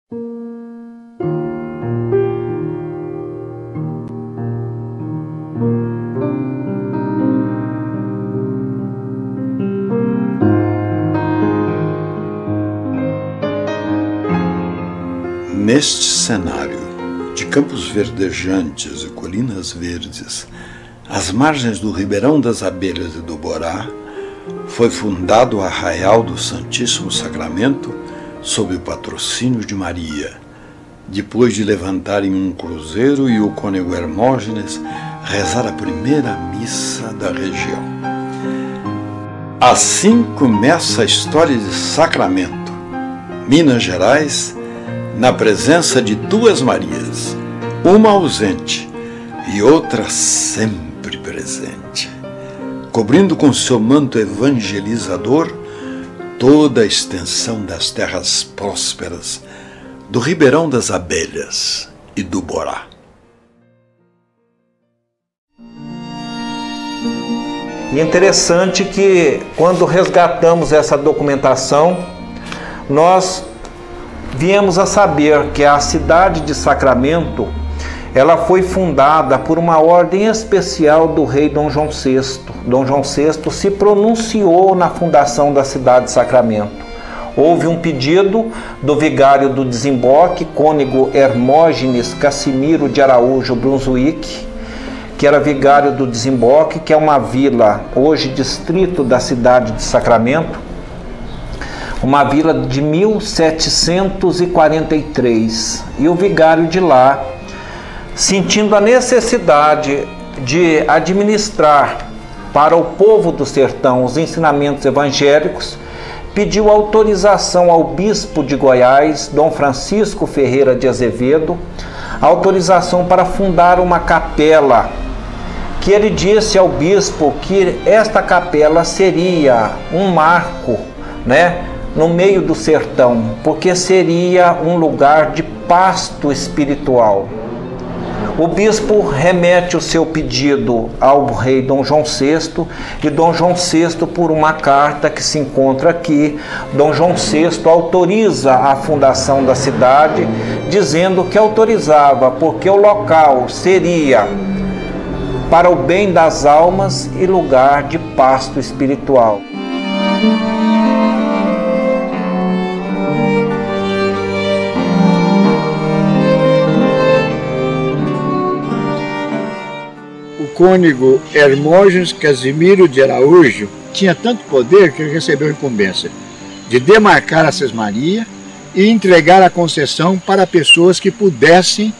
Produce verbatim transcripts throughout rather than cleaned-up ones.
Neste cenário de campos verdejantes e colinas verdes, às margens do Ribeirão das Abelhas e do Borá, foi fundado o Arraial do Santíssimo Sacramento sob o patrocínio de Maria, depois de levantarem um cruzeiro e o cônego Hermógenes rezar a primeira missa da região. Assim começa a história de Sacramento, Minas Gerais, na presença de duas Marias, uma ausente e outra sempre presente, cobrindo com seu manto evangelizador toda a extensão das terras prósperas do Ribeirão das Abelhas e do Borá. E é interessante que, quando resgatamos essa documentação, nós viemos a saber que a cidade de Sacramento, ela foi fundada por uma ordem especial do rei Dom João sexto. Dom João sexto se pronunciou na fundação da cidade de Sacramento. Houve um pedido do vigário do desemboque, cônego Hermógenes Cassimiro de Araújo Brunswick, que era vigário do desemboque, que é uma vila, hoje distrito da cidade de Sacramento, uma vila de mil setecentos e quarenta e três, e o vigário de lá, sentindo a necessidade de administrar para o povo do sertão os ensinamentos evangélicos, pediu autorização ao bispo de Goiás, Dom Francisco Ferreira de Azevedo, autorização para fundar uma capela, que ele disse ao bispo que esta capela seria um marco, né, no meio do sertão, porque seria um lugar de pasto espiritual. O bispo remete o seu pedido ao rei Dom João sexto, e Dom João sexto, por uma carta que se encontra aqui, Dom João sexto autoriza a fundação da cidade, dizendo que autorizava porque o local seria para o bem das almas e lugar de pasto espiritual. Cônego Hermógenes Casimiro de Araújo tinha tanto poder que ele recebeu a incumbência de demarcar a Sesmaria e entregar a concessão para pessoas que pudessem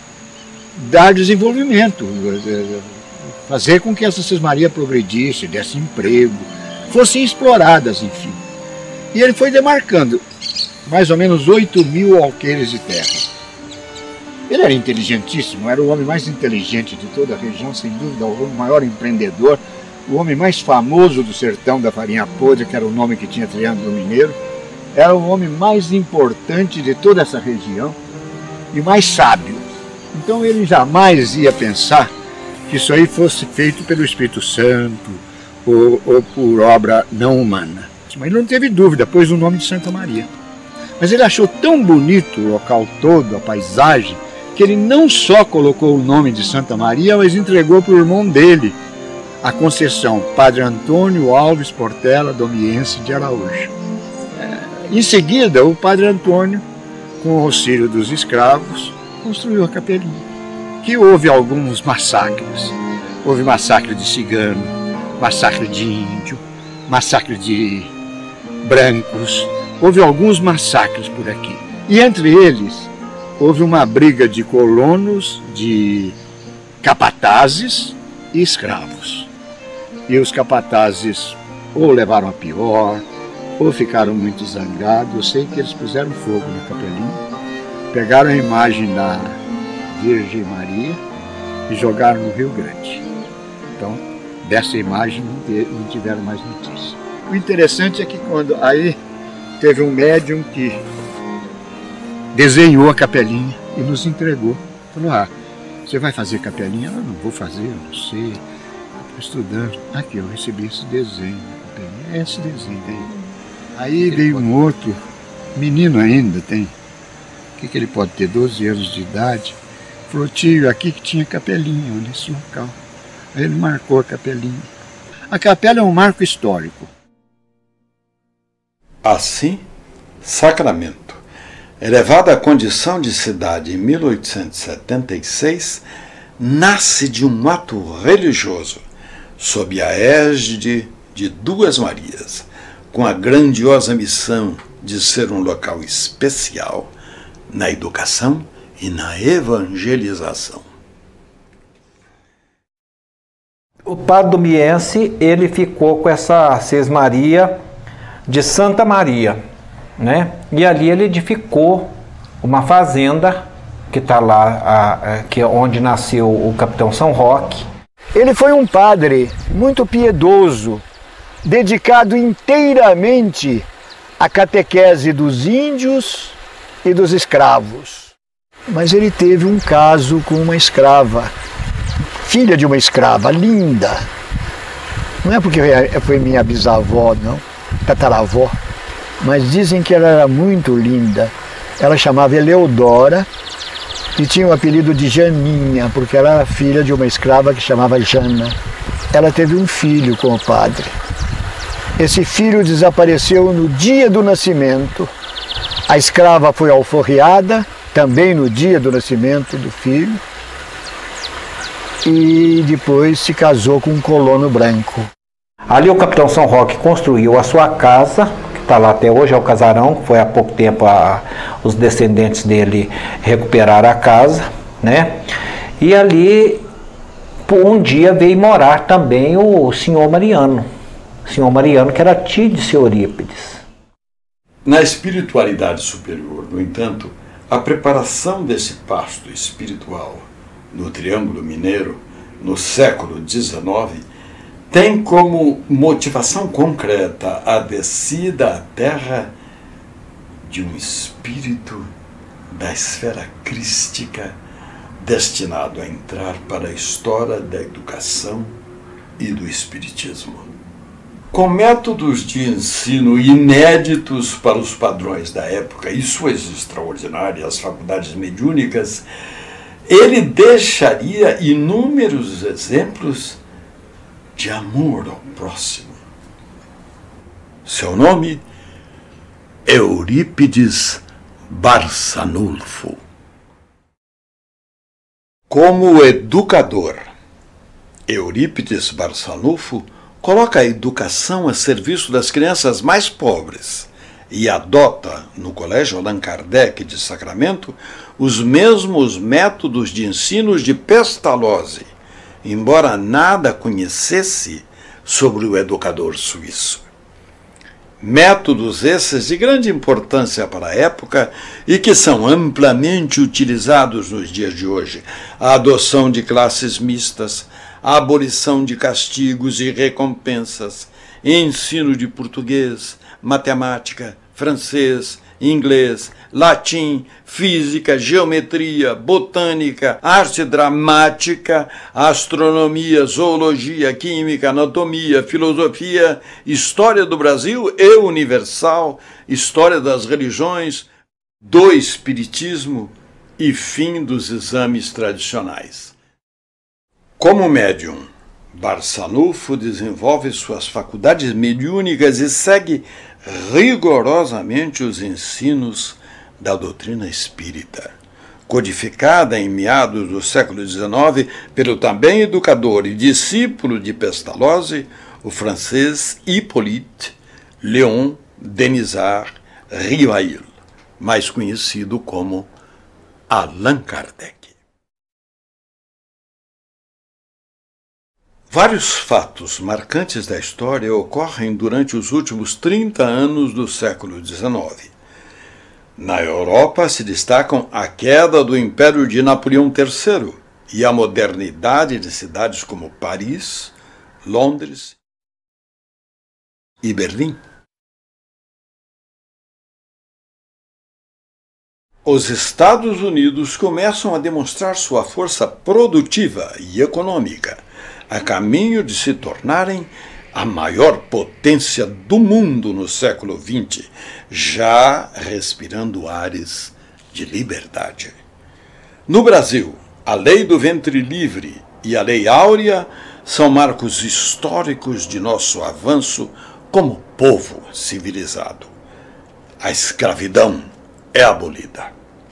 dar desenvolvimento, fazer com que essa Sesmaria progredisse, desse emprego, fossem exploradas, enfim. E ele foi demarcando mais ou menos oito mil alqueires de terra. Ele era inteligentíssimo, era o homem mais inteligente de toda a região, sem dúvida, o maior empreendedor, o homem mais famoso do sertão da farinha podre, que era o nome que tinha Triângulo Mineiro, era o homem mais importante de toda essa região e mais sábio. Então ele jamais ia pensar que isso aí fosse feito pelo Espírito Santo ou, ou por obra não humana. Mas ele não teve dúvida, pôs o nome de Santa Maria. Mas ele achou tão bonito o local todo, a paisagem, que ele não só colocou o nome de Santa Maria, mas entregou para o irmão dele a concessão, Padre Antônio Alves Portela Domiense de Araújo. É, em seguida, o Padre Antônio, com o auxílio dos escravos, construiu a capelinha, que houve alguns massacres. Houve massacre de cigano, massacre de índio, massacre de brancos, houve alguns massacres por aqui. E entre eles, houve uma briga de colonos, de capatazes e escravos. E os capatazes ou levaram a pior, ou ficaram muito zangados. Eu sei que eles puseram fogo na capelinha, pegaram a imagem da Virgem Maria e jogaram no Rio Grande. Então, dessa imagem não tiveram mais notícia. O interessante é que quando aí teve um médium que desenhou a capelinha e nos entregou. Falou, ah, você vai fazer capelinha? Eu não vou fazer, eu não sei. Estou estudando. Aqui, eu recebi esse desenho da capelinha. É esse desenho aí. Aí veio um outro, menino ainda tem, que, que ele pode ter, doze anos de idade, falou, tio, aqui que tinha capelinha, nesse local. Aí ele marcou a capelinha. A capela é um marco histórico. Assim, Sacramento, elevada à condição de cidade em mil oitocentos e setenta e seis, nasce de um ato religioso, sob a égide de Duas Marias, com a grandiosa missão de ser um local especial na educação e na evangelização. O padre Domiense, ele ficou com essa Sesmaria de Santa Maria, né? E ali ele edificou uma fazenda que está lá, a, a, que é onde nasceu o capitão São Roque. Ele foi um padre muito piedoso, dedicado inteiramente à catequese dos índios e dos escravos. Mas ele teve um caso com uma escrava, filha de uma escrava, linda. Não é porque foi minha bisavó, não, tataravó, mas dizem que ela era muito linda. Ela chamava Eleodora e tinha o apelido de Janinha, porque ela era filha de uma escrava que chamava Jana. Ela teve um filho com o padre. Esse filho desapareceu no dia do nascimento. A escrava foi alforriada, também no dia do nascimento do filho, e depois se casou com um colono branco. Ali o capitão São Roque construiu a sua casa, que está lá até hoje, é o casarão, que foi há pouco tempo a, os descendentes dele recuperaram a casa, né? E ali, por um dia, veio morar também o senhor Mariano, o senhor Mariano que era tio de seu Eurípides. Na espiritualidade superior, no entanto, a preparação desse pasto espiritual no Triângulo Mineiro, no século dezenove, tem como motivação concreta a descida à terra de um espírito da esfera crística destinado a entrar para a história da educação e do espiritismo. Com métodos de ensino inéditos para os padrões da época e suas extraordinárias faculdades mediúnicas, ele deixaria inúmeros exemplos de amor ao próximo. Seu nome, Eurípides Barçanulfo. Como educador, Eurípides Barçanulfo coloca a educação a serviço das crianças mais pobres e adota, no Colégio Allan Kardec de Sacramento, os mesmos métodos de ensino de Pestalozzi, embora nada conhecesse sobre o educador suíço. Métodos esses de grande importância para a época e que são amplamente utilizados nos dias de hoje: a adoção de classes mistas, a abolição de castigos e recompensas, ensino de português, matemática, francês, inglês, latim, física, geometria, botânica, arte dramática, astronomia, zoologia, química, anatomia, filosofia, história do Brasil e universal, história das religiões, do espiritismo e fim dos exames tradicionais. Como médium, Barçanulfo desenvolve suas faculdades mediúnicas e segue rigorosamente os ensinos da doutrina espírita, codificada em meados do século dezenove pelo também educador e discípulo de Pestalozzi, o francês Hippolyte Léon Denisard Rivail, mais conhecido como Allan Kardec. Vários fatos marcantes da história ocorrem durante os últimos trinta anos do século dezenove. Na Europa se destacam a queda do Império de Napoleão terceiro e a modernidade de cidades como Paris, Londres e Berlim. Os Estados Unidos começam a demonstrar sua força produtiva e econômica, a caminho de se tornarem a maior potência do mundo no século vinte, já respirando ares de liberdade. No Brasil, a Lei do Ventre Livre e a Lei Áurea são marcos históricos de nosso avanço como povo civilizado. A escravidão é abolida.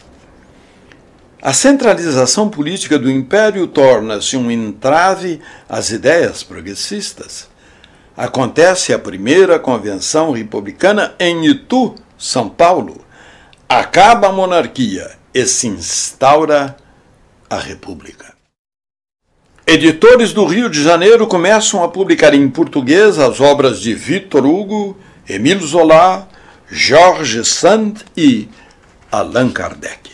A centralização política do Império torna-se um entrave às ideias progressistas. Acontece a primeira convenção republicana em Itu, São Paulo. Acaba a monarquia e se instaura a república. Editores do Rio de Janeiro começam a publicar em português as obras de Victor Hugo, Émile Zola, George Sand e Allan Kardec.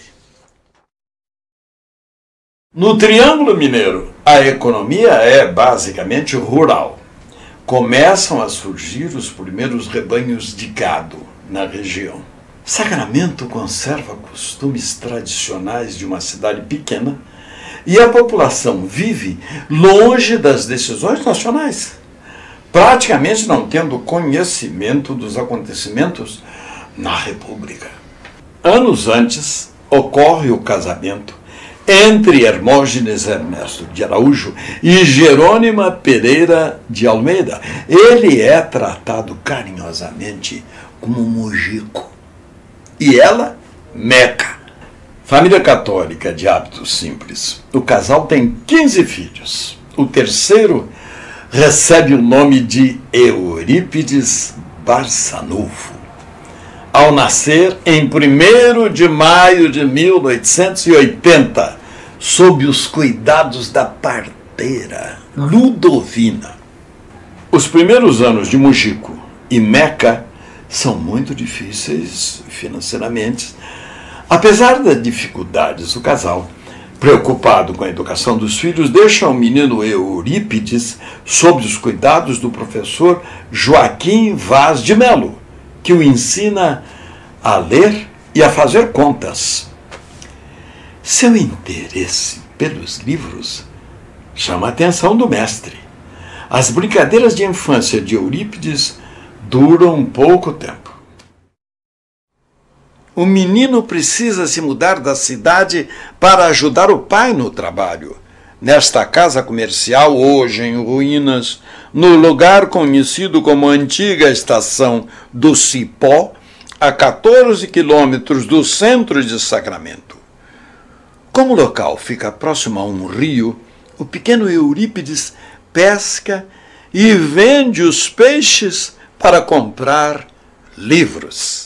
No Triângulo Mineiro, a economia é basicamente rural. Começam a surgir os primeiros rebanhos de gado na região. Sacramento conserva costumes tradicionais de uma cidade pequena e a população vive longe das decisões nacionais, praticamente não tendo conhecimento dos acontecimentos na República. Anos antes, ocorre o casamento entre Hermógenes Ernesto de Araújo e Jerônima Pereira de Almeida. Ele é tratado carinhosamente como Mojico e ela, Meca. Família católica de hábitos simples. O casal tem quinze filhos. O terceiro recebe o nome de Eurípides Barçanufo. Ao nascer em primeiro de maio de mil oitocentos e oitenta, sob os cuidados da parteira Ludovina. Os primeiros anos de Mojico e Meca são muito difíceis financeiramente. Apesar das dificuldades, o casal, preocupado com a educação dos filhos, deixa o menino Eurípides sob os cuidados do professor Joaquim Vaz de Melo, que o ensina a ler e a fazer contas. Seu interesse pelos livros chama a atenção do mestre. As brincadeiras de infância de Eurípides duram pouco tempo. O menino precisa se mudar da cidade para ajudar o pai no trabalho. Nesta casa comercial, hoje em ruínas, no lugar conhecido como Antiga Estação do Cipó, a quatorze quilômetros do centro de Sacramento. Como o local fica próximo a um rio, o pequeno Eurípides pesca e vende os peixes para comprar livros.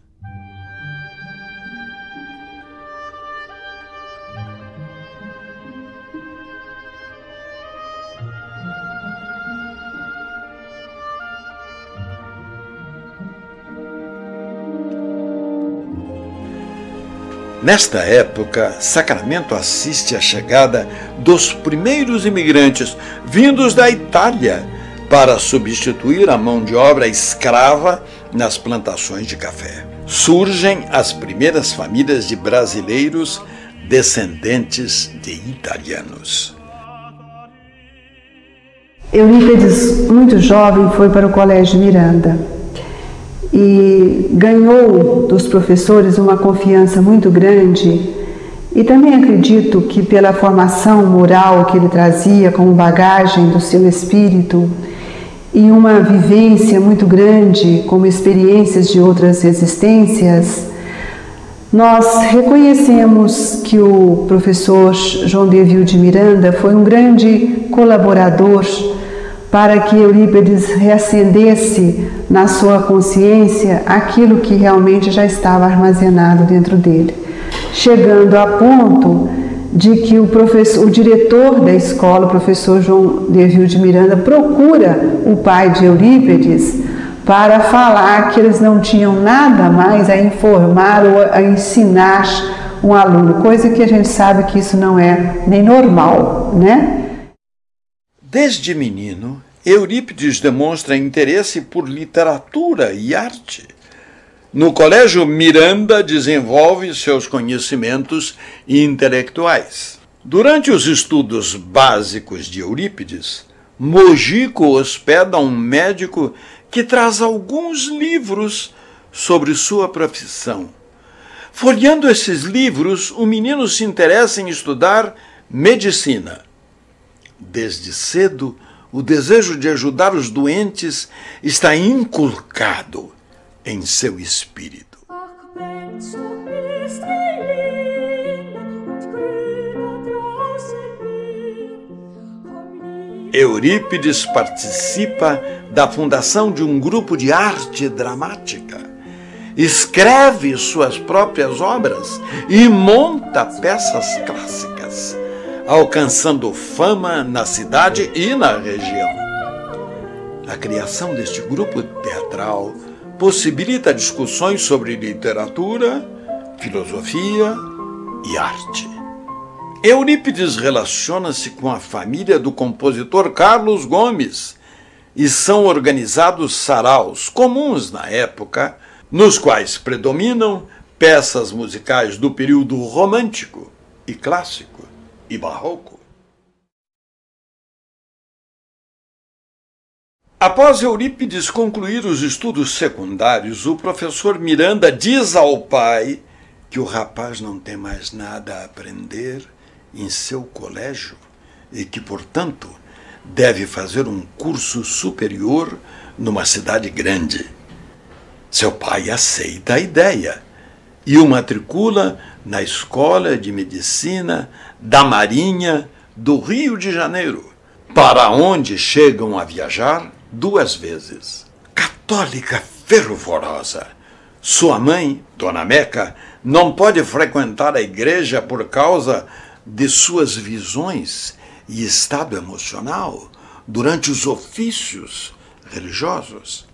Nesta época, Sacramento assiste à chegada dos primeiros imigrantes vindos da Itália para substituir a mão de obra escrava nas plantações de café. Surgem as primeiras famílias de brasileiros descendentes de italianos. Eurípides, muito jovem, foi para o Colégio Miranda e ganhou dos professores uma confiança muito grande, e também acredito que pela formação moral que ele trazia como bagagem do seu espírito e uma vivência muito grande como experiências de outras existências, nós reconhecemos que o professor João Deville de Miranda foi um grande colaborador para que Eurípides reacendesse na sua consciência aquilo que realmente já estava armazenado dentro dele, chegando a ponto de que o, professor, o diretor da escola, o professor João Deville de Miranda, procura o pai de Eurípides para falar que eles não tinham nada mais a informar ou a ensinar um aluno, coisa que a gente sabe que isso não é nem normal, né? Desde menino, Eurípides demonstra interesse por literatura e arte. No Colégio Miranda, desenvolve seus conhecimentos intelectuais. Durante os estudos básicos de Eurípides, Mojico hospeda um médico que traz alguns livros sobre sua profissão. Folheando esses livros, o menino se interessa em estudar medicina. Desde cedo, o desejo de ajudar os doentes está inculcado em seu espírito. Eurípides participa da fundação de um grupo de arte dramática, escreve suas próprias obras e monta peças clássicas, alcançando fama na cidade e na região. A criação deste grupo teatral possibilita discussões sobre literatura, filosofia e arte. Eurípides relaciona-se com a família do compositor Carlos Gomes e são organizados saraus comuns na época, nos quais predominam peças musicais do período romântico e clássico e barroco. Após Eurípides concluir os estudos secundários, o professor Miranda diz ao pai que o rapaz não tem mais nada a aprender em seu colégio e que, portanto, deve fazer um curso superior numa cidade grande. Seu pai aceita a ideia e o matricula na Escola de Medicina da Marinha do Rio de Janeiro, para onde chegam a viajar duas vezes. Católica fervorosa, sua mãe, Dona Meca, não pode frequentar a igreja por causa de suas visões e estado emocional durante os ofícios religiosos.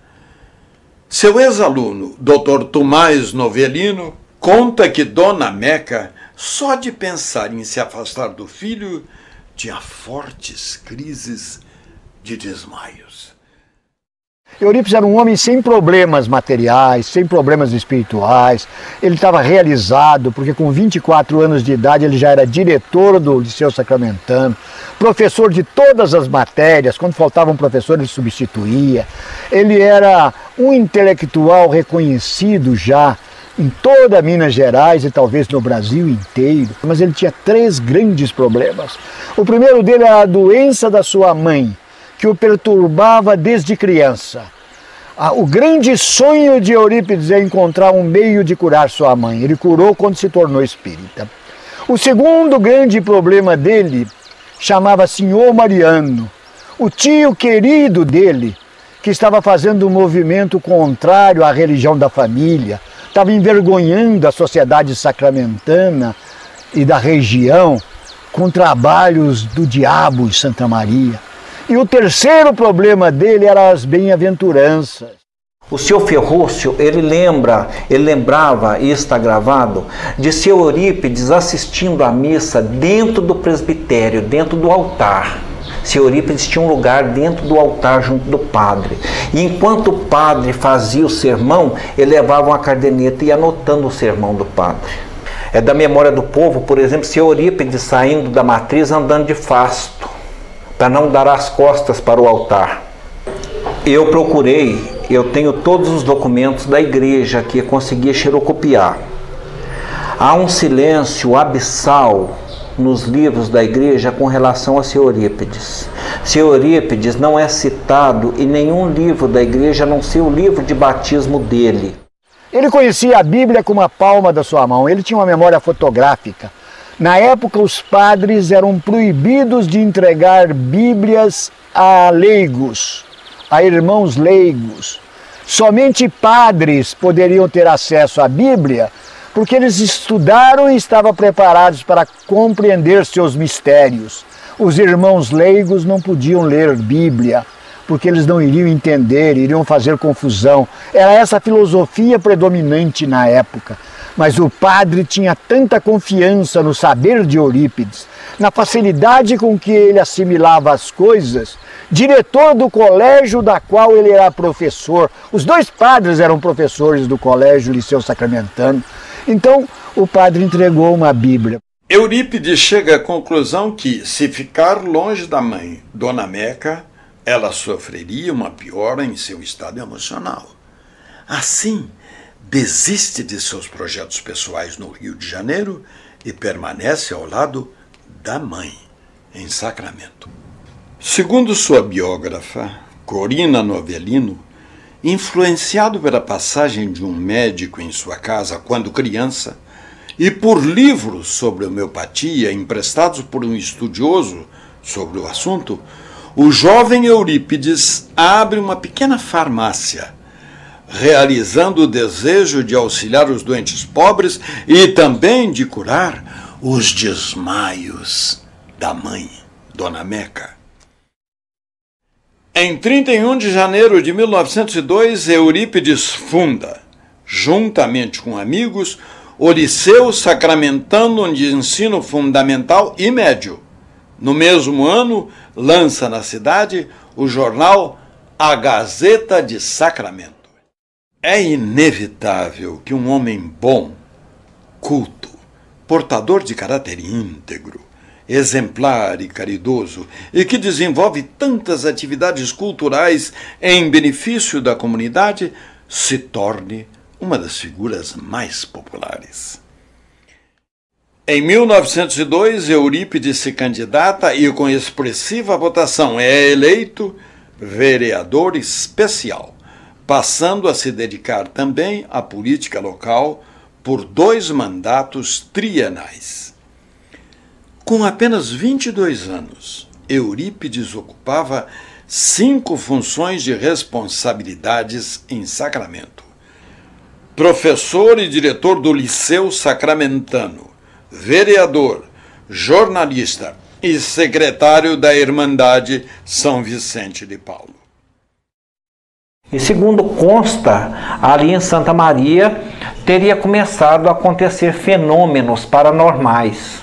Seu ex-aluno, doutor Tomás Novelino, conta que Dona Meca, só de pensar em se afastar do filho, tinha fortes crises de desmaios. Eurípides era um homem sem problemas materiais, sem problemas espirituais. Ele estava realizado, porque com vinte e quatro anos de idade ele já era diretor do Liceu Sacramentano, professor de todas as matérias. Quando faltava um professor, ele substituía. Ele era um intelectual reconhecido já em toda Minas Gerais e talvez no Brasil inteiro. Mas ele tinha três grandes problemas. O primeiro dele era a doença da sua mãe, que o perturbava desde criança. O grande sonho de Eurípides é encontrar um meio de curar sua mãe. Ele curou quando se tornou espírita. O segundo grande problema dele chamava Senhor Mariano, o tio querido dele, que estava fazendo um movimento contrário à religião da família, estava envergonhando a sociedade sacramentana e da região com trabalhos do diabo em Santa Maria. E o terceiro problema dele eram as bem-aventuranças. O senhor Ferrúcio, ele lembra, ele lembrava, e está gravado, de seu Eurípides assistindo à missa dentro do presbitério, dentro do altar. Seu Eurípides tinha um lugar dentro do altar junto do padre. E enquanto o padre fazia o sermão, ele levava uma caderneta e ia anotando o sermão do padre. É da memória do povo, por exemplo, seu Eurípides saindo da matriz andando de fasto, para não dar as costas para o altar. Eu procurei, eu tenho todos os documentos da igreja que eu consegui xerocopiar. Há um silêncio abissal nos livros da igreja com relação a seu Eurípides. Seu Eurípides não é citado em nenhum livro da igreja, a não ser o livro de batismo dele. Ele conhecia a Bíblia com uma palma da sua mão, ele tinha uma memória fotográfica. Na época, os padres eram proibidos de entregar Bíblias a leigos, a irmãos leigos. Somente padres poderiam ter acesso à Bíblia, porque eles estudaram e estavam preparados para compreender seus mistérios. Os irmãos leigos não podiam ler Bíblia, porque eles não iriam entender, iriam fazer confusão. Era essa a filosofia predominante na época. Mas o padre tinha tanta confiança no saber de Eurípides, na facilidade com que ele assimilava as coisas, diretor do colégio da qual ele era professor. Os dois padres eram professores do colégio Liceu Sacramentano. Então, o padre entregou uma Bíblia. Eurípides chega à conclusão que, se ficar longe da mãe, Dona Meca, ela sofreria uma piora em seu estado emocional. Assim, desiste de seus projetos pessoais no Rio de Janeiro e permanece ao lado da mãe, em Sacramento. Segundo sua biógrafa, Corina Novellino, influenciado pela passagem de um médico em sua casa quando criança e por livros sobre homeopatia emprestados por um estudioso sobre o assunto, o jovem Eurípides abre uma pequena farmácia, realizando o desejo de auxiliar os doentes pobres e também de curar os desmaios da mãe, Dona Meca. Em trinta e um de janeiro de mil novecentos e dois, Eurípides funda, juntamente com amigos, o Liceu Sacramentano de Ensino Fundamental e Médio. No mesmo ano, lança na cidade o jornal A Gazeta de Sacramento. É inevitável que um homem bom, culto, portador de caráter íntegro, exemplar e caridoso, e que desenvolve tantas atividades culturais em benefício da comunidade, se torne uma das figuras mais populares. Em mil novecentos e dois, Eurípides se candidata e, com expressiva votação, é eleito vereador especial, passando a se dedicar também à política local por dois mandatos trienais. Com apenas vinte e dois anos, Eurípides ocupava cinco funções de responsabilidades em Sacramento. Professor e diretor do Liceu Sacramentano, vereador, jornalista e secretário da Irmandade São Vicente de Paulo. E segundo consta, ali em Santa Maria teria começado a acontecer fenômenos paranormais.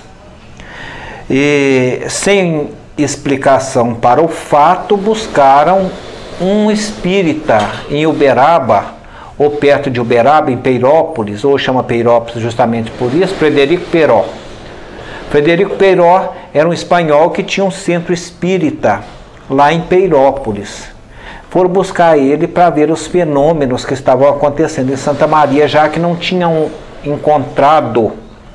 E, sem explicação para o fato, buscaram um espírita em Uberaba, ou perto de Uberaba, em Peirópolis, ou chama Peirópolis justamente por isso, Frederico Peiró. Frederico Peiró era um espanhol que tinha um centro espírita lá em Peirópolis. Foram buscar ele para ver os fenômenos que estavam acontecendo em Santa Maria, já que não tinham encontrado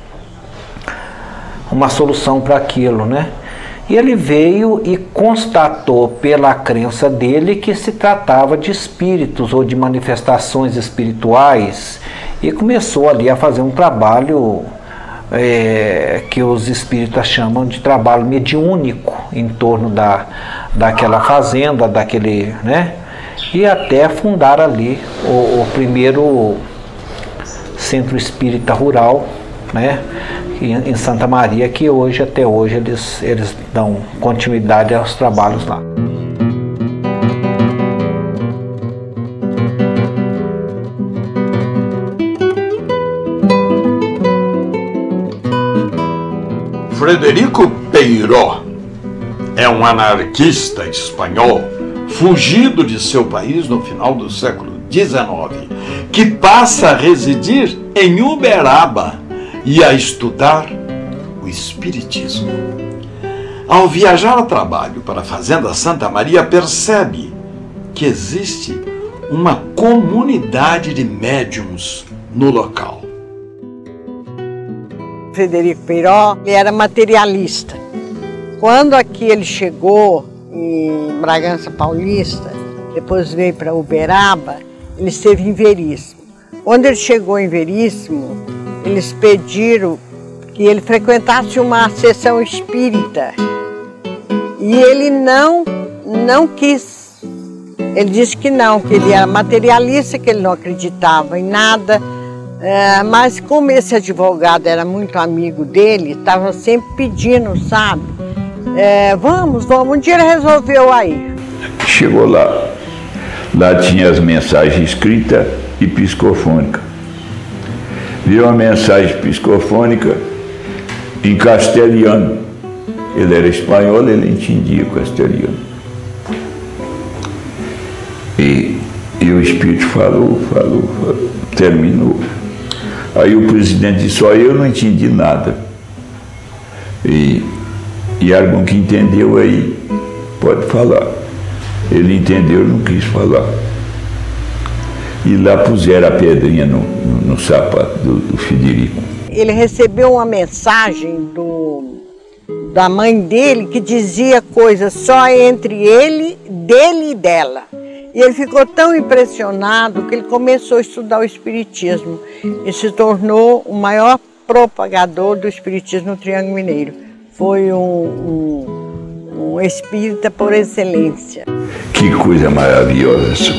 uma solução para aquilo, né? E ele veio e constatou pela crença dele que se tratava de espíritos ou de manifestações espirituais e começou ali a fazer um trabalho é, que os espíritas chamam de trabalho mediúnico em torno da, daquela fazenda, daquele, né? E até fundar ali o, o primeiro centro espírita rural, né? Em Santa Maria, que hoje, até hoje, eles, eles dão continuidade aos trabalhos lá. Frederico Peiró é um anarquista espanhol fugido de seu país no final do século dezenove, que passa a residir em Uberaba e a estudar o espiritismo. Ao viajar a trabalho para a Fazenda Santa Maria, percebe que existe uma comunidade de médiums no local. Frederico Peiró, ele era materialista. Quando aqui ele chegou em Bragança Paulista, depois veio para Uberaba, ele esteve em Veríssimo. Quando ele chegou em Veríssimo, eles pediram que ele frequentasse uma sessão espírita. E ele não, não quis. Ele disse que não, que ele era materialista, que ele não acreditava em nada. É, mas como esse advogado era muito amigo dele, estava sempre pedindo, sabe? É, vamos, vamos. Um dia ele resolveu aí. Chegou lá. Lá tinha as mensagens escritas e psicofônicas. Viu uma mensagem psicofônica em castelhano. Ele era espanhol, ele entendia o castelhano. E, e o espírito falou, falou, falou, terminou. Aí o presidente disse, ó, eu não entendi nada. E, e algum que entendeu aí, pode falar. Ele entendeu, não quis falar. E lá puseram a pedrinha no, no, no sapato do, do Frederico. Ele recebeu uma mensagem do, da mãe dele que dizia coisas só entre ele, dele e dela. E ele ficou tão impressionado que ele começou a estudar o espiritismo e se tornou o maior propagador do espiritismo no Triângulo Mineiro. Foi um, um, um espírita por excelência. Que coisa maravilhosa, isso.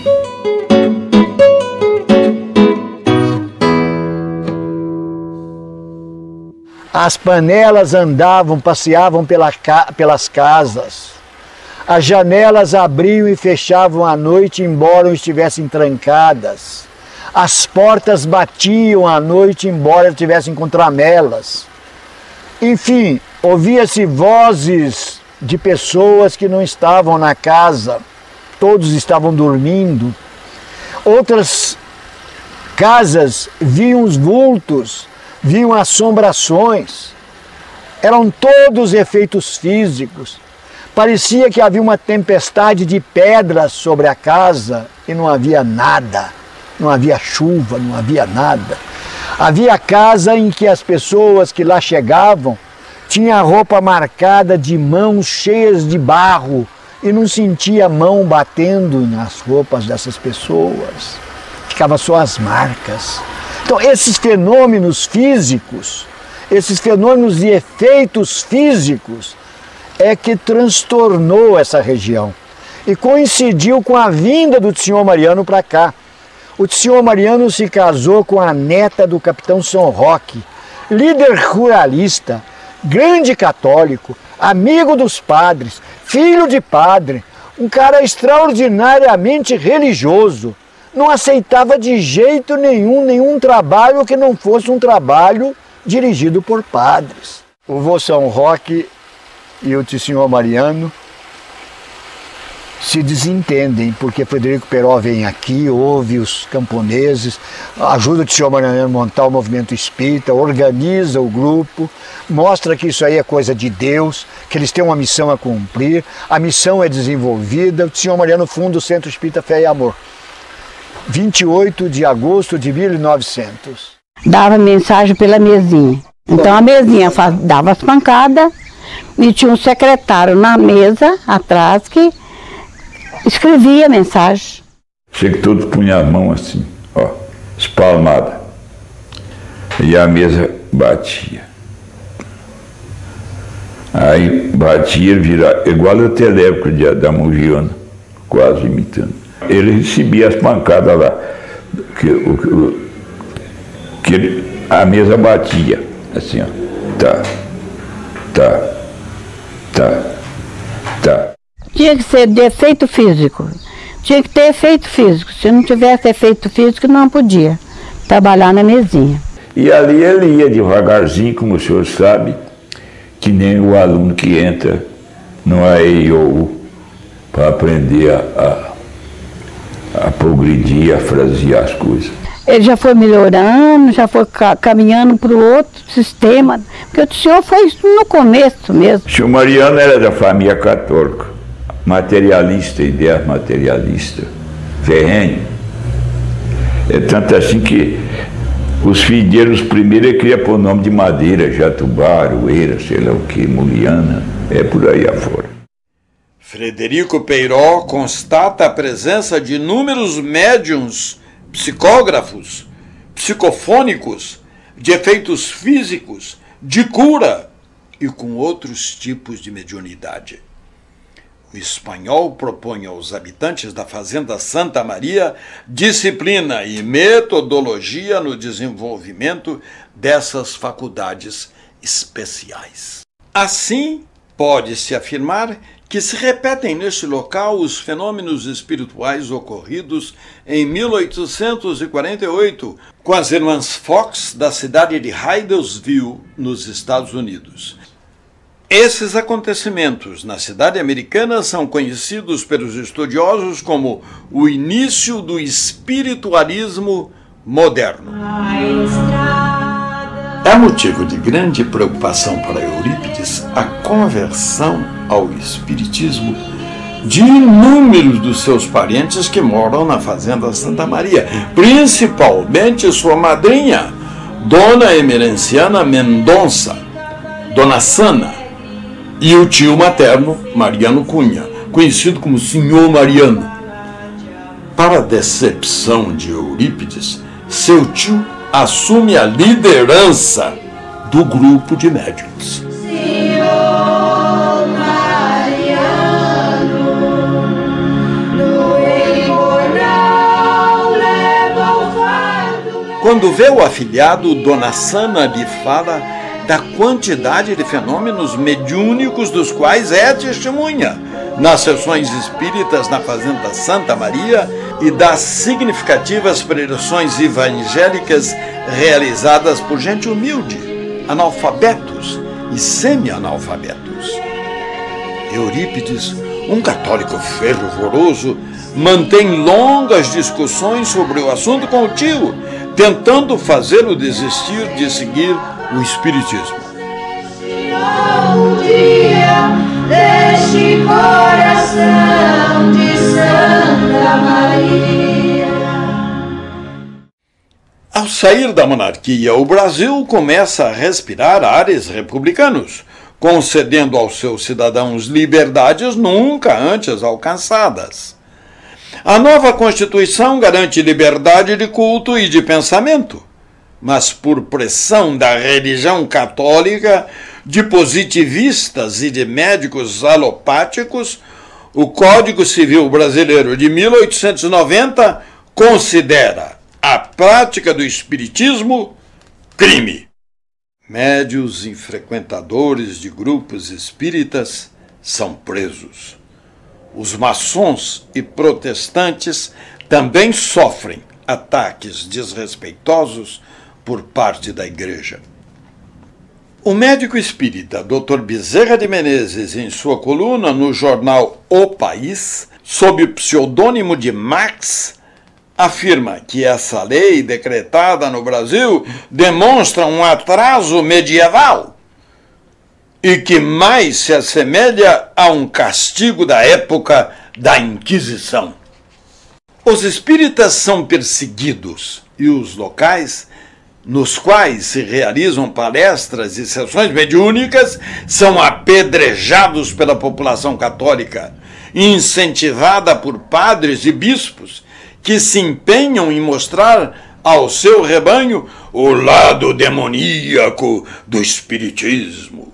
As panelas andavam, passeavam pela ca... pelas casas. As janelas abriam e fechavam à noite, embora estivessem trancadas. As portas batiam à noite, embora estivessem com tramelas. Enfim, ouvia-se vozes de pessoas que não estavam na casa. Todos estavam dormindo. Outras casas viam os vultos, viam assombrações. Eram todos efeitos físicos. Parecia que havia uma tempestade de pedras sobre a casa e não havia nada. Não havia chuva, não havia nada. Havia casa em que as pessoas que lá chegavam tinham a roupa marcada de mãos cheias de barro e não sentia a mão batendo nas roupas dessas pessoas. Ficava só as marcas. Então, esses fenômenos físicos, esses fenômenos de efeitos físicos, é que transtornou essa região. E coincidiu com a vinda do senhor Mariano para cá. O senhor Mariano se casou com a neta do capitão São Roque, líder ruralista, grande católico, amigo dos padres, filho de padre, um cara extraordinariamente religioso. Não aceitava de jeito nenhum, nenhum trabalho que não fosse um trabalho dirigido por padres. O vô São Roque e o senhor Mariano se desentendem, porque Frederico Peró vem aqui, ouve os camponeses, ajuda o senhor Mariano a montar o movimento espírita, organiza o grupo, mostra que isso aí é coisa de Deus, que eles têm uma missão a cumprir, a missão é desenvolvida. O senhor Mariano funda o Centro Espírita Fé e Amor. vinte e oito de agosto de mil e novecentos. Dava mensagem pela mesinha. Então a mesinha dava as pancadas e tinha um secretário na mesa atrás que escrevia a mensagem. Chega que todos punham a mão assim, ó, espalmada. E a mesa batia. Aí batia, virava, igual o telégrafo de, da Mogiana, quase imitando. Ele recebia as pancadas lá, que, o, que ele, a mesa batia, assim, ó, tá, tá, tá, tá. Tinha que ser de efeito físico, tinha que ter efeito físico. Se não tivesse efeito físico, não podia trabalhar na mesinha. E ali ele ia devagarzinho, como o senhor sabe, que nem o aluno que entra no A E I O U para aprender a, a, a progredir, a frasear as coisas. Ele já foi melhorando, já foi ca caminhando para o outro sistema, porque o senhor foi no começo mesmo. O senhor Mariano era da família católica, materialista, ideias materialista, ferrenho. É tanto assim que os filhos primeiro ele queria pôr o nome de Madeira, Jatubá, Aroeira, sei lá o que, Muliana, é por aí afora. Frederico Peiró constata a presença de inúmeros médiuns, psicógrafos, psicofônicos, de efeitos físicos, de cura e com outros tipos de mediunidade. O espanhol propõe aos habitantes da Fazenda Santa Maria disciplina e metodologia no desenvolvimento dessas faculdades especiais. Assim, pode-se afirmar que se repetem neste local os fenômenos espirituais ocorridos em mil oitocentos e quarenta e oito com as irmãs Fox da cidade de Hydesville, nos Estados Unidos. Esses acontecimentos na cidade americana são conhecidos pelos estudiosos como o início do espiritualismo moderno. É motivo de grande preocupação para Eurípides a conversão ao espiritismo de inúmeros dos seus parentes que moram na Fazenda Santa Maria, principalmente sua madrinha, Dona Emerenciana Mendonça, Dona Sana, e o tio materno, Mariano Cunha, conhecido como Senhor Mariano. Para a decepção de Eurípides, seu tio assume a liderança do grupo de médiuns. Quando vê o afilhado, Dona Sana lhe fala da quantidade de fenômenos mediúnicos dos quais é testemunha nas sessões espíritas na Fazenda Santa Maria e das significativas pregações evangélicas realizadas por gente humilde, analfabetos e semi-analfabetos. Eurípides, um católico fervoroso, mantém longas discussões sobre o assunto com o tio, tentando fazê-lo desistir de seguir o espiritismo. Um dia deste coração de Santa Maria. Ao sair da monarquia, o Brasil começa a respirar ares republicanos, concedendo aos seus cidadãos liberdades nunca antes alcançadas. A nova Constituição garante liberdade de culto e de pensamento, mas por pressão da religião católica, de positivistas e de médicos alopáticos, o Código Civil Brasileiro de mil oitocentos e noventa considera a prática do espiritismo crime. Médios e frequentadores de grupos espíritas são presos. Os maçons e protestantes também sofrem ataques desrespeitosos por parte da Igreja. O médico espírita doutor Bezerra de Menezes, em sua coluna no jornal O País, sob o pseudônimo de Max, afirma que essa lei decretada no Brasil demonstra um atraso medieval e que mais se assemelha a um castigo da época da Inquisição. Os espíritas são perseguidos e os locais nos quais se realizam palestras e sessões mediúnicas são apedrejados pela população católica, incentivada por padres e bispos que se empenham em mostrar ao seu rebanho o lado demoníaco do espiritismo.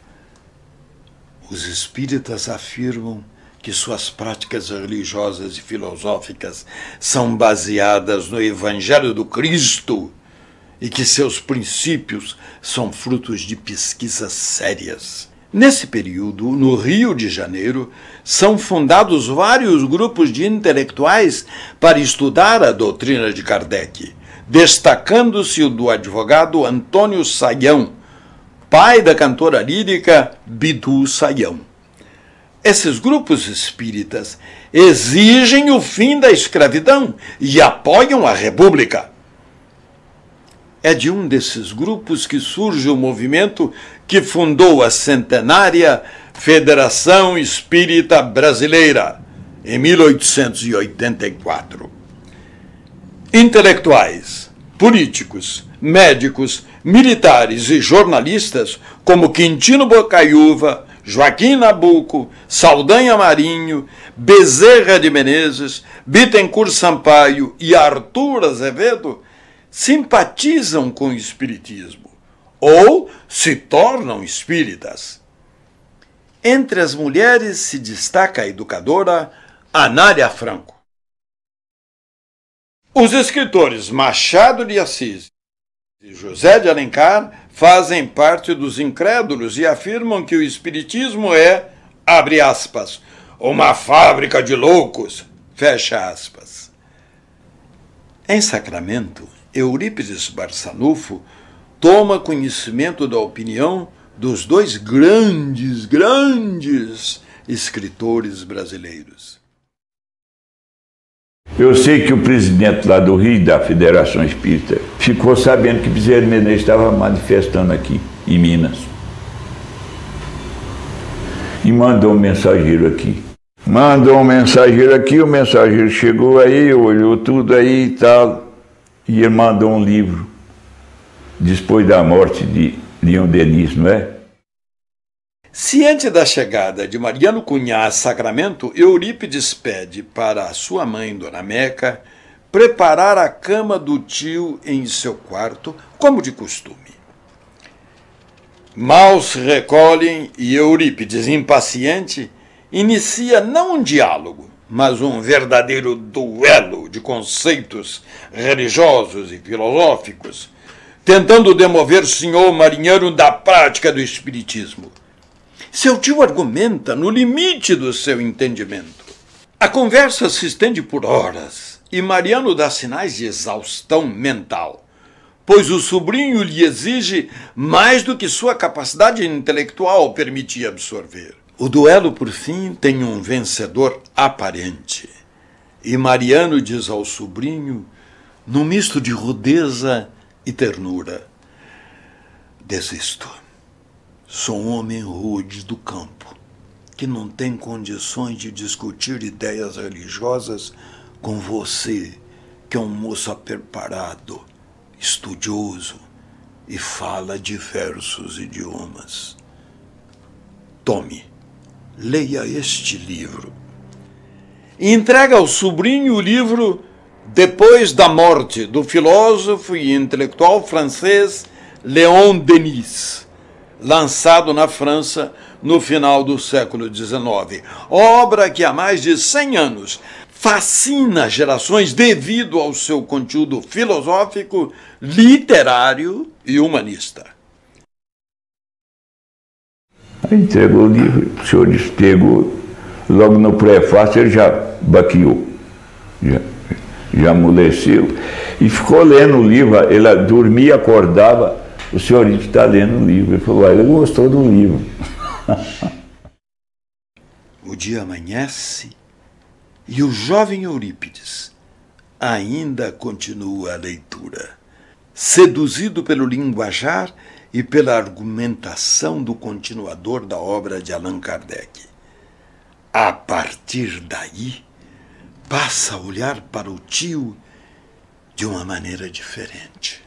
Os espíritas afirmam que suas práticas religiosas e filosóficas são baseadas no Evangelho do Cristo e que seus princípios são frutos de pesquisas sérias. Nesse período, no Rio de Janeiro, são fundados vários grupos de intelectuais para estudar a doutrina de Kardec, destacando-se o do advogado Antônio Saião, pai da cantora lírica Bidu Saião. Esses grupos espíritas exigem o fim da escravidão e apoiam a República. É de um desses grupos que surge o movimento que fundou a centenária Federação Espírita Brasileira, em mil oitocentos e oitenta e quatro. Intelectuais, políticos, médicos, militares e jornalistas como Quintino Bocaiúva, Joaquim Nabuco, Saldanha Marinho, Bezerra de Menezes, Bittencourt Sampaio e Arthur Azevedo simpatizam com o espiritismo ou se tornam espíritas. Entre as mulheres se destaca a educadora Anália Franco. Os escritores Machado de Assis e José de Alencar fazem parte dos incrédulos e afirmam que o espiritismo é, abre aspas, uma fábrica de loucos, fecha aspas. Em Sacramento, Eurípides Barçanufo toma conhecimento da opinião dos dois grandes, grandes escritores brasileiros. Eu sei que o presidente lá do Rio, da Federação Espírita, ficou sabendo que Bezerra de Menezes estava manifestando aqui, em Minas. E mandou um mensageiro aqui. Mandou um mensageiro aqui, o mensageiro chegou aí, olhou tudo aí e tal, e ele mandou um livro, depois da morte de Leon Denis, não é? Ciente da chegada de Mariano Cunha a Sacramento, Eurípides pede para a sua mãe, Dona Meca, preparar a cama do tio em seu quarto, como de costume. Mal se recolhem e Eurípides, impaciente, inicia não um diálogo, mas um verdadeiro duelo de conceitos religiosos e filosóficos, tentando demover o senhor marinheiro da prática do espiritismo. Seu tio argumenta no limite do seu entendimento. A conversa se estende por horas e Mariano dá sinais de exaustão mental, pois o sobrinho lhe exige mais do que sua capacidade intelectual permitia absorver. O duelo, por fim, tem um vencedor aparente. E Mariano diz ao sobrinho, num misto de rudeza e ternura: desisto. Sou um homem rude do campo, que não tem condições de discutir ideias religiosas com você, que é um moço preparado, estudioso e fala diversos idiomas. Tome, leia este livro. E entrega ao sobrinho o livro Depois da Morte, do filósofo e intelectual francês Leon Denis, lançado na França no final do século dezenove. Obra que há mais de cem anos fascina gerações devido ao seu conteúdo filosófico, literário e humanista. Entregou o livro, o senhor pegou, logo no prefácio ele já baqueou, já, já amoleceu, e ficou lendo o livro. Ele dormia, acordava, o senhor está lendo o livro. Ele falou, ele gostou do livro. O dia amanhece e o jovem Eurípides ainda continua a leitura, seduzido pelo linguajar e pela argumentação do continuador da obra de Allan Kardec. A partir daí, passa a olhar para o tio de uma maneira diferente.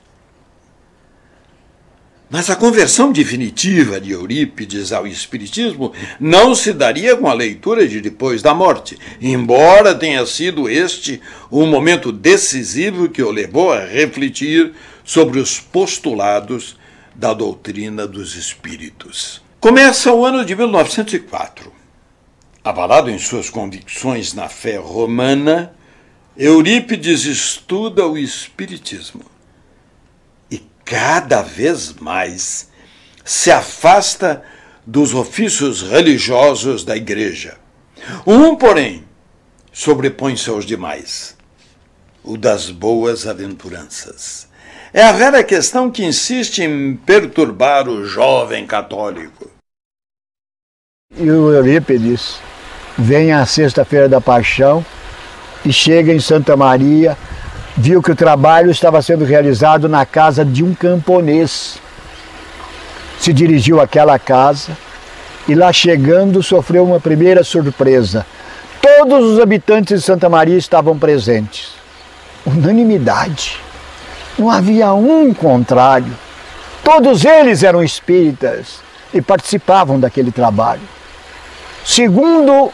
Mas a conversão definitiva de Eurípides ao espiritismo não se daria com a leitura de Depois da Morte, embora tenha sido este um momento decisivo que o levou a refletir sobre os postulados da doutrina dos espíritos. Começa o ano de mil novecentos e quatro. Avalado em suas convicções na fé romana, Eurípides estuda o espiritismo e cada vez mais se afasta dos ofícios religiosos da igreja. Um, porém, sobrepõe-se aos demais: o das boas aventuranças. É a velha questão que insiste em perturbar o jovem católico. E o Eurípides vem à Sexta-feira da Paixão e chega em Santa Maria, viu que o trabalho estava sendo realizado na casa de um camponês. Se dirigiu àquela casa e lá chegando sofreu uma primeira surpresa. Todos os habitantes de Santa Maria estavam presentes. Unanimidade. Não havia um contrário. Todos eles eram espíritas e participavam daquele trabalho. Segundo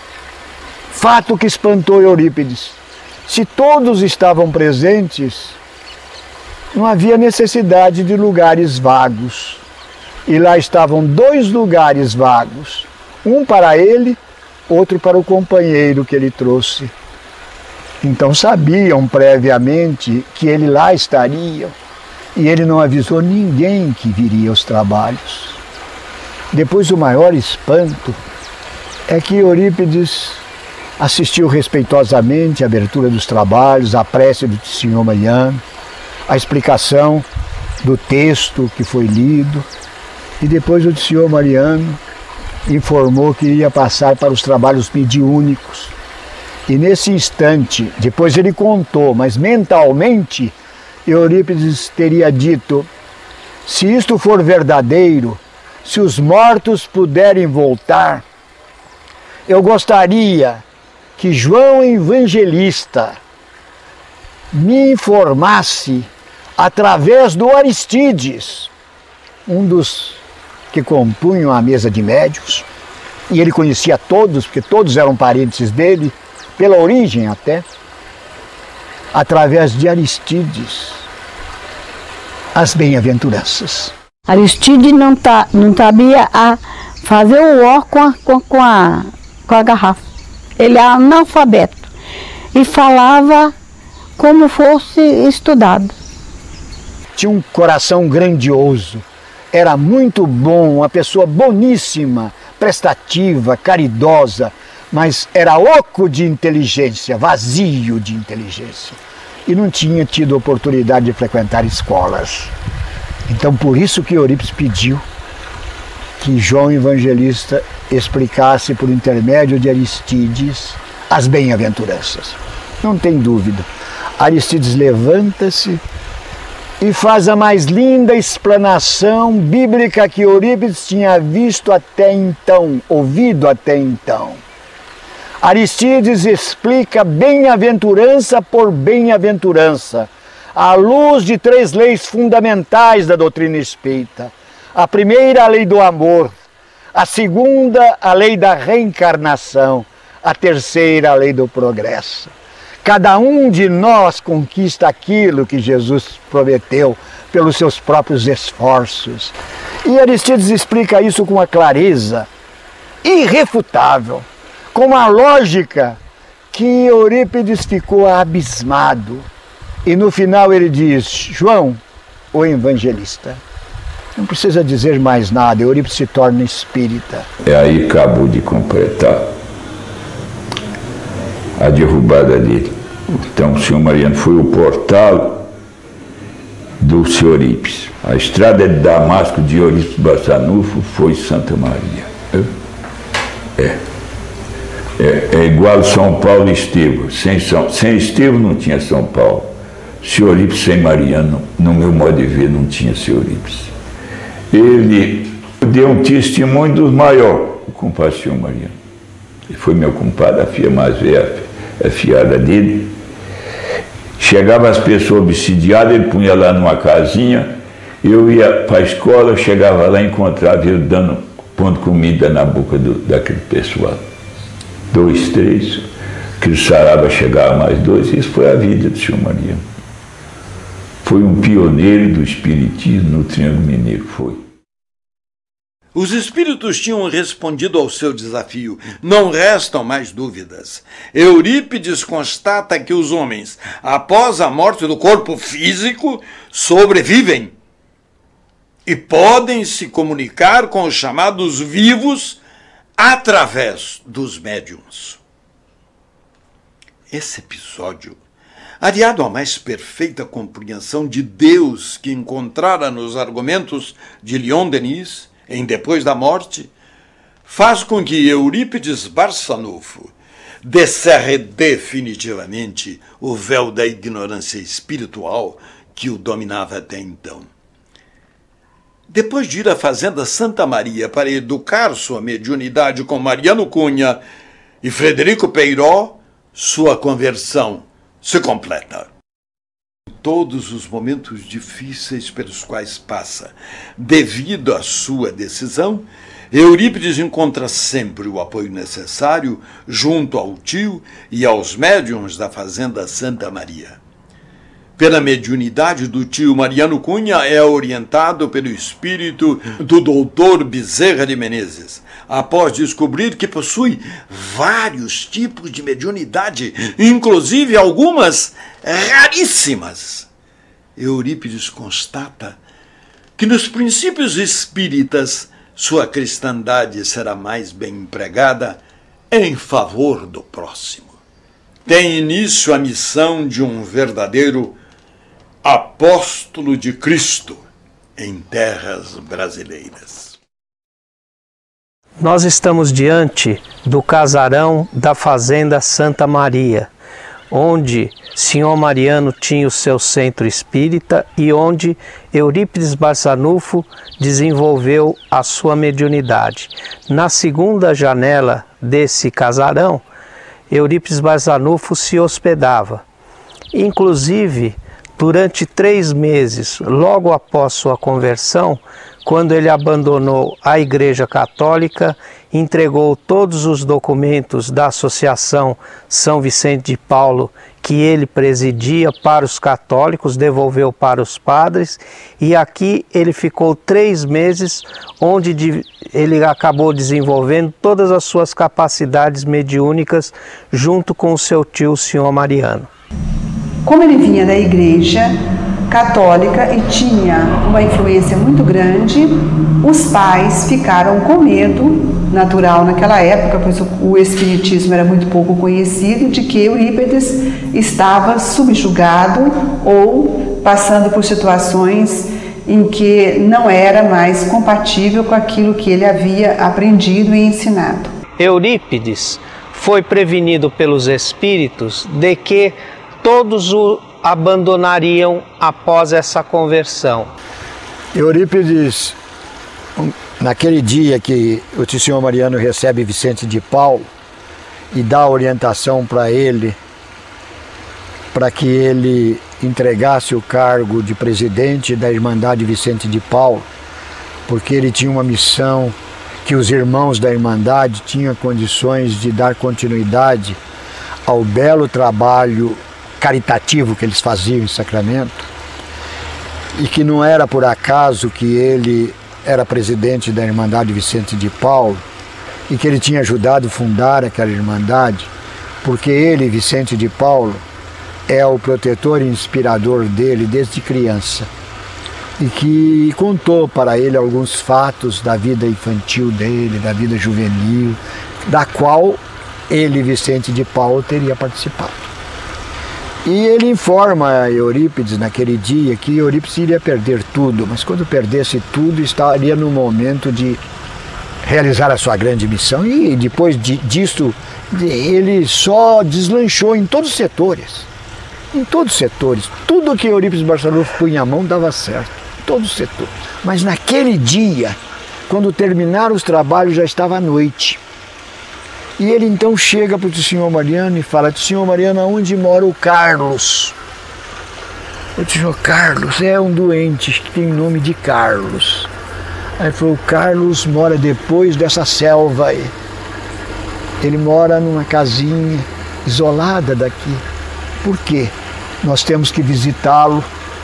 fato que espantou Eurípides: se todos estavam presentes, não havia necessidade de lugares vagos. E lá estavam dois lugares vagos, um para ele, outro para o companheiro que ele trouxe. Então sabiam previamente que ele lá estaria, e ele não avisou ninguém que viria aos trabalhos. Depois, o maior espanto é que Eurípides assistiu respeitosamente à abertura dos trabalhos, à prece do senhor Mariano, a explicação do texto que foi lido, e depois o senhor Mariano informou que ia passar para os trabalhos mediúnicos. E nesse instante, depois ele contou, mas mentalmente, Eurípides teria dito: se isto for verdadeiro, se os mortos puderem voltar, eu gostaria que João Evangelista me informasse através do Aristides, um dos que compunham a mesa de médiuns, e ele conhecia todos, porque todos eram parentes dele, pela origem até, através de Aristides, as bem-aventuranças. Aristides não, tá, não sabia a fazer o ó com a, com, com, a, com a garrafa. Ele era analfabeto e falava como fosse estudado. Tinha um coração grandioso, era muito bom, uma pessoa boníssima, prestativa, caridosa, mas era oco de inteligência, vazio de inteligência. E não tinha tido oportunidade de frequentar escolas. Então por isso que Eurípides pediu que João Evangelista explicasse por intermédio de Aristides as bem-aventuranças. Não tem dúvida. Aristides levanta-se e faz a mais linda explanação bíblica que Eurípides tinha visto até então, ouvido até então. Aristides explica bem-aventurança por bem-aventurança, à luz de três leis fundamentais da doutrina espírita. A primeira, a lei do amor. A segunda, a lei da reencarnação. A terceira, a lei do progresso. Cada um de nós conquista aquilo que Jesus prometeu pelos seus próprios esforços. E Aristides explica isso com uma clareza irrefutável, com uma lógica que Eurípides ficou abismado. E no final ele diz, João, o Evangelista. Não precisa dizer mais nada, Eurípides se torna espírita. É aí que acabou de completar a derrubada dele. Então o senhor Mariano foi o portal do senhor Eurípides. A estrada de Damasco de Eurípides Barçanufo foi Santa Maria. É. É, é igual São Paulo e Estevão. Sem, São, sem Estevão não tinha São Paulo. Senhor Eurípides sem Mariano, no meu modo de ver, não tinha senhor Eurípides. Ele deu um testemunho dos maiores, o compadre senhor Mariano. Ele foi meu compadre, a filha mais velha, a fiada dele. Chegava as pessoas obsidiadas, ele punha lá numa casinha, eu ia para a escola, eu chegava lá e encontrava ele dando, pondo comida na boca do, daquele pessoal. Dois, três, que o saraba chegava mais dois, isso foi a vida do senhor Mariano. Foi um pioneiro do espiritismo no Triângulo Mineiro, foi. Os espíritos tinham respondido ao seu desafio. Não restam mais dúvidas. Eurípides constata que os homens, após a morte do corpo físico, sobrevivem e podem se comunicar com os chamados vivos através dos médiuns. Esse episódio, aliado à mais perfeita compreensão de Deus que encontrara nos argumentos de Leon Denis, em Depois da Morte, faz com que Eurípides Barçanufo descerre definitivamente o véu da ignorância espiritual que o dominava até então. Depois de ir à fazenda Santa Maria para educar sua mediunidade com Mariano Cunha e Frederico Peiró, sua conversão se completa. Todos os momentos difíceis pelos quais passa, devido à sua decisão, Eurípides encontra sempre o apoio necessário junto ao tio e aos médiuns da fazenda Santa Maria. Pela mediunidade do tio Mariano Cunha, é orientado pelo espírito do doutor Bezerra de Menezes, após descobrir que possui vários tipos de mediunidade, inclusive algumas raríssimas. Eurípides constata que nos princípios espíritas sua cristandade será mais bem empregada em favor do próximo. Tem início a missão de um verdadeiro apóstolo de Cristo em terras brasileiras. Nós estamos diante do casarão da Fazenda Santa Maria, onde senhor Mariano tinha o seu centro espírita e onde Eurípides Barçanufo desenvolveu a sua mediunidade. Na segunda janela desse casarão, Eurípides Barçanufo se hospedava. Inclusive, durante três meses, logo após sua conversão, quando ele abandonou a Igreja Católica, entregou todos os documentos da Associação São Vicente de Paulo que ele presidia para os católicos, devolveu para os padres, e aqui ele ficou três meses, onde ele acabou desenvolvendo todas as suas capacidades mediúnicas junto com o seu tio, o senhor Mariano. Como ele vinha da Igreja Católica e tinha uma influência muito grande, os pais ficaram com medo, natural naquela época, pois o espiritismo era muito pouco conhecido, de que Eurípides estava subjugado ou passando por situações em que não era mais compatível com aquilo que ele havia aprendido e ensinado. Eurípides foi prevenido pelos espíritos de que todos o abandonariam após essa conversão. Eurípides, naquele dia que o senhor Mariano recebe Vicente de Paulo e dá orientação para ele, para que ele entregasse o cargo de presidente da Irmandade Vicente de Paulo, porque ele tinha uma missão que os irmãos da Irmandade tinham condições de dar continuidade ao belo trabalho caritativo que eles faziam em Sacramento, e que não era por acaso que ele era presidente da Irmandade Vicente de Paulo e que ele tinha ajudado a fundar aquela Irmandade, porque ele, Vicente de Paulo, é o protetor e inspirador dele desde criança, e que contou para ele alguns fatos da vida infantil dele, da vida juvenil, da qual ele, Vicente de Paulo, teria participado. E ele informa a Eurípides naquele dia que Eurípides iria perder tudo, mas quando perdesse tudo estaria no momento de realizar a sua grande missão. E depois de, disso ele só deslanchou em todos os setores, em todos os setores. Tudo que Eurípides Barçanufo punha a mão dava certo, em todos os setores. Mas naquele dia, quando terminaram os trabalhos, já estava à noite. E ele então chega para o senhor Mariano e fala: senhor Mariano, aonde mora o Carlos? O senhor Carlos é um doente que tem nome de Carlos. Aí ele falou: o Carlos mora depois dessa selva aí. Ele mora numa casinha isolada daqui. Por quê? Nós temos que visitá-lo.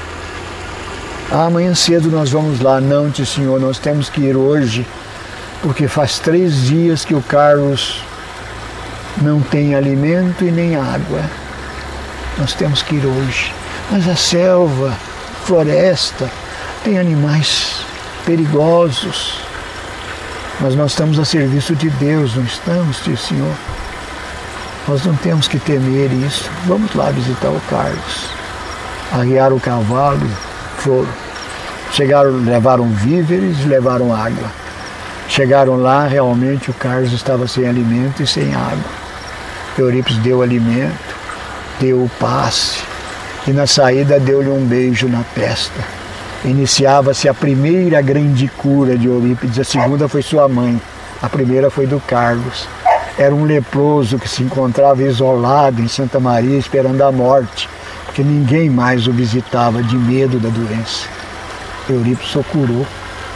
Ah, amanhã cedo nós vamos lá. Não, tio senhor, nós temos que ir hoje, porque faz três dias que o Carlos não tem alimento e nem água. Nós temos que ir hoje. Mas a selva, floresta, tem animais perigosos. Mas nós estamos a serviço de Deus, não estamos, tio senhor? Nós não temos que temer isso. Vamos lá visitar o Carlos. Arriaram o cavalo, foram. Chegaram, levaram víveres, levaram água. Chegaram lá, realmente o Carlos estava sem alimento e sem água. Eurípides deu alimento, deu o passe, e na saída deu-lhe um beijo na testa. Iniciava-se a primeira grande cura de Eurípides, a segunda foi sua mãe, a primeira foi do Carlos. Era um leproso que se encontrava isolado em Santa Maria esperando a morte, porque ninguém mais o visitava de medo da doença. Eurípides o curou.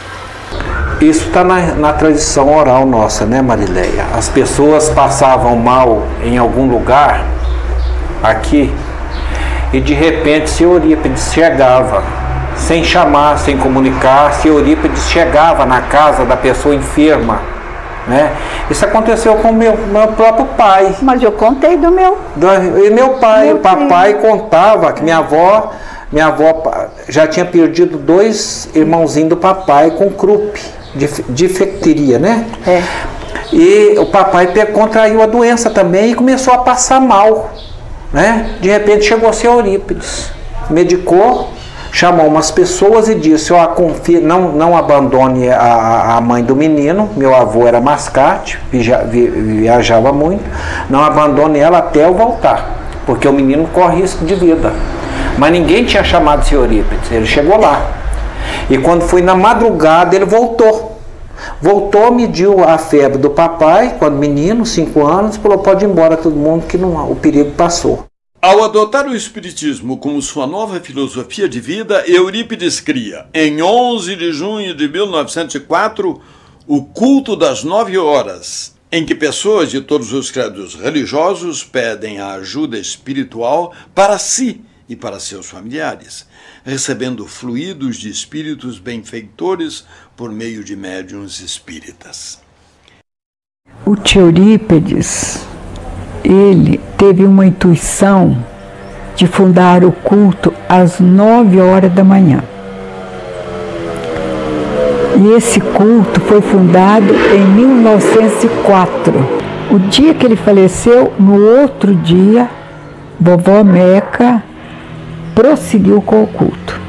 Isso está na, na tradição oral nossa, né, Marileia? As pessoas passavam mal em algum lugar, aqui, e de repente se Eurípides chegava, sem chamar, sem comunicar, se Eurípides chegava na casa da pessoa enferma, né? Isso aconteceu com o meu, meu próprio pai. Mas eu contei do meu... Do, e meu pai, meu o papai filho. Contava que minha avó, minha avó já tinha perdido dois irmãozinhos do papai com croup. Difteria, né? É. E o papai contraiu a doença também e começou a passar mal, né? De repente chegou a ser Eurípides, medicou, chamou umas pessoas e disse: ó, confia, não, não abandone a, a mãe do menino. Meu avô era mascate, via, viajava muito, não abandone ela até eu voltar. porque o menino corre risco de vida. Mas ninguém tinha chamado o senhor Eurípides, ele chegou lá. E quando foi na madrugada, ele voltou. Voltou, mediu a febre do papai, quando menino, cinco anos, falou, pode ir embora todo mundo, que não, o perigo passou. Ao adotar o Espiritismo como sua nova filosofia de vida, Eurípides cria, em onze de junho de mil novecentos e quatro, o culto das nove horas, em que pessoas de todos os credos religiosos pedem a ajuda espiritual para si e para seus familiares, recebendo fluidos de espíritos benfeitores por meio de médiuns espíritas. O tio Eurípides, ele teve uma intuição de fundar o culto às nove horas da manhã. E esse culto foi fundado em mil novecentos e quatro. O dia que ele faleceu, no outro dia, vovó Meca prosseguiu com o culto.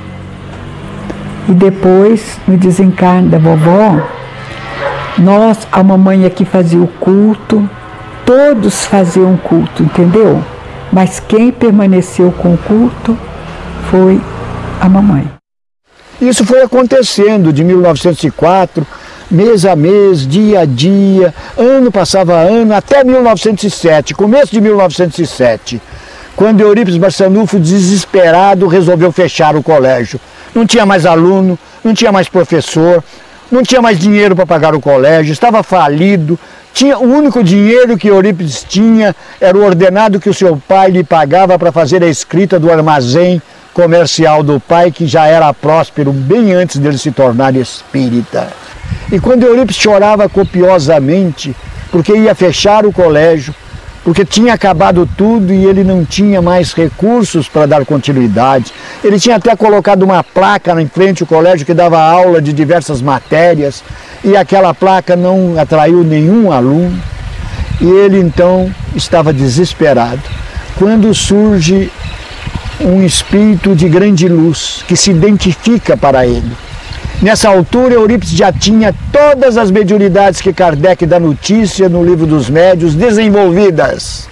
E depois, no desencarne da vovó, nós, a mamãe aqui fazia o culto, todos faziam culto, entendeu? Mas quem permaneceu com o culto foi a mamãe. Isso foi acontecendo de mil novecentos e quatro, mês a mês, dia a dia, ano passava ano, até mil novecentos e sete, começo de mil novecentos e sete, quando Eurípides Barçanufo, desesperado, resolveu fechar o colégio. Não tinha mais aluno, não tinha mais professor, não tinha mais dinheiro para pagar o colégio, estava falido. Tinha, o único dinheiro que Eurípides tinha era o ordenado que o seu pai lhe pagava para fazer a escrita do armazém comercial do pai, que já era próspero bem antes dele se tornar espírita. E quando Eurípides chorava copiosamente, porque ia fechar o colégio, porque tinha acabado tudo e ele não tinha mais recursos para dar continuidade. Ele tinha até colocado uma placa em frente ao colégio que dava aula de diversas matérias, e aquela placa não atraiu nenhum aluno, e ele então estava desesperado. Quando surge um espírito de grande luz que se identifica para ele. Nessa altura, Eurípides já tinha todas as mediunidades que Kardec dá notícia no Livro dos Médiuns desenvolvidas.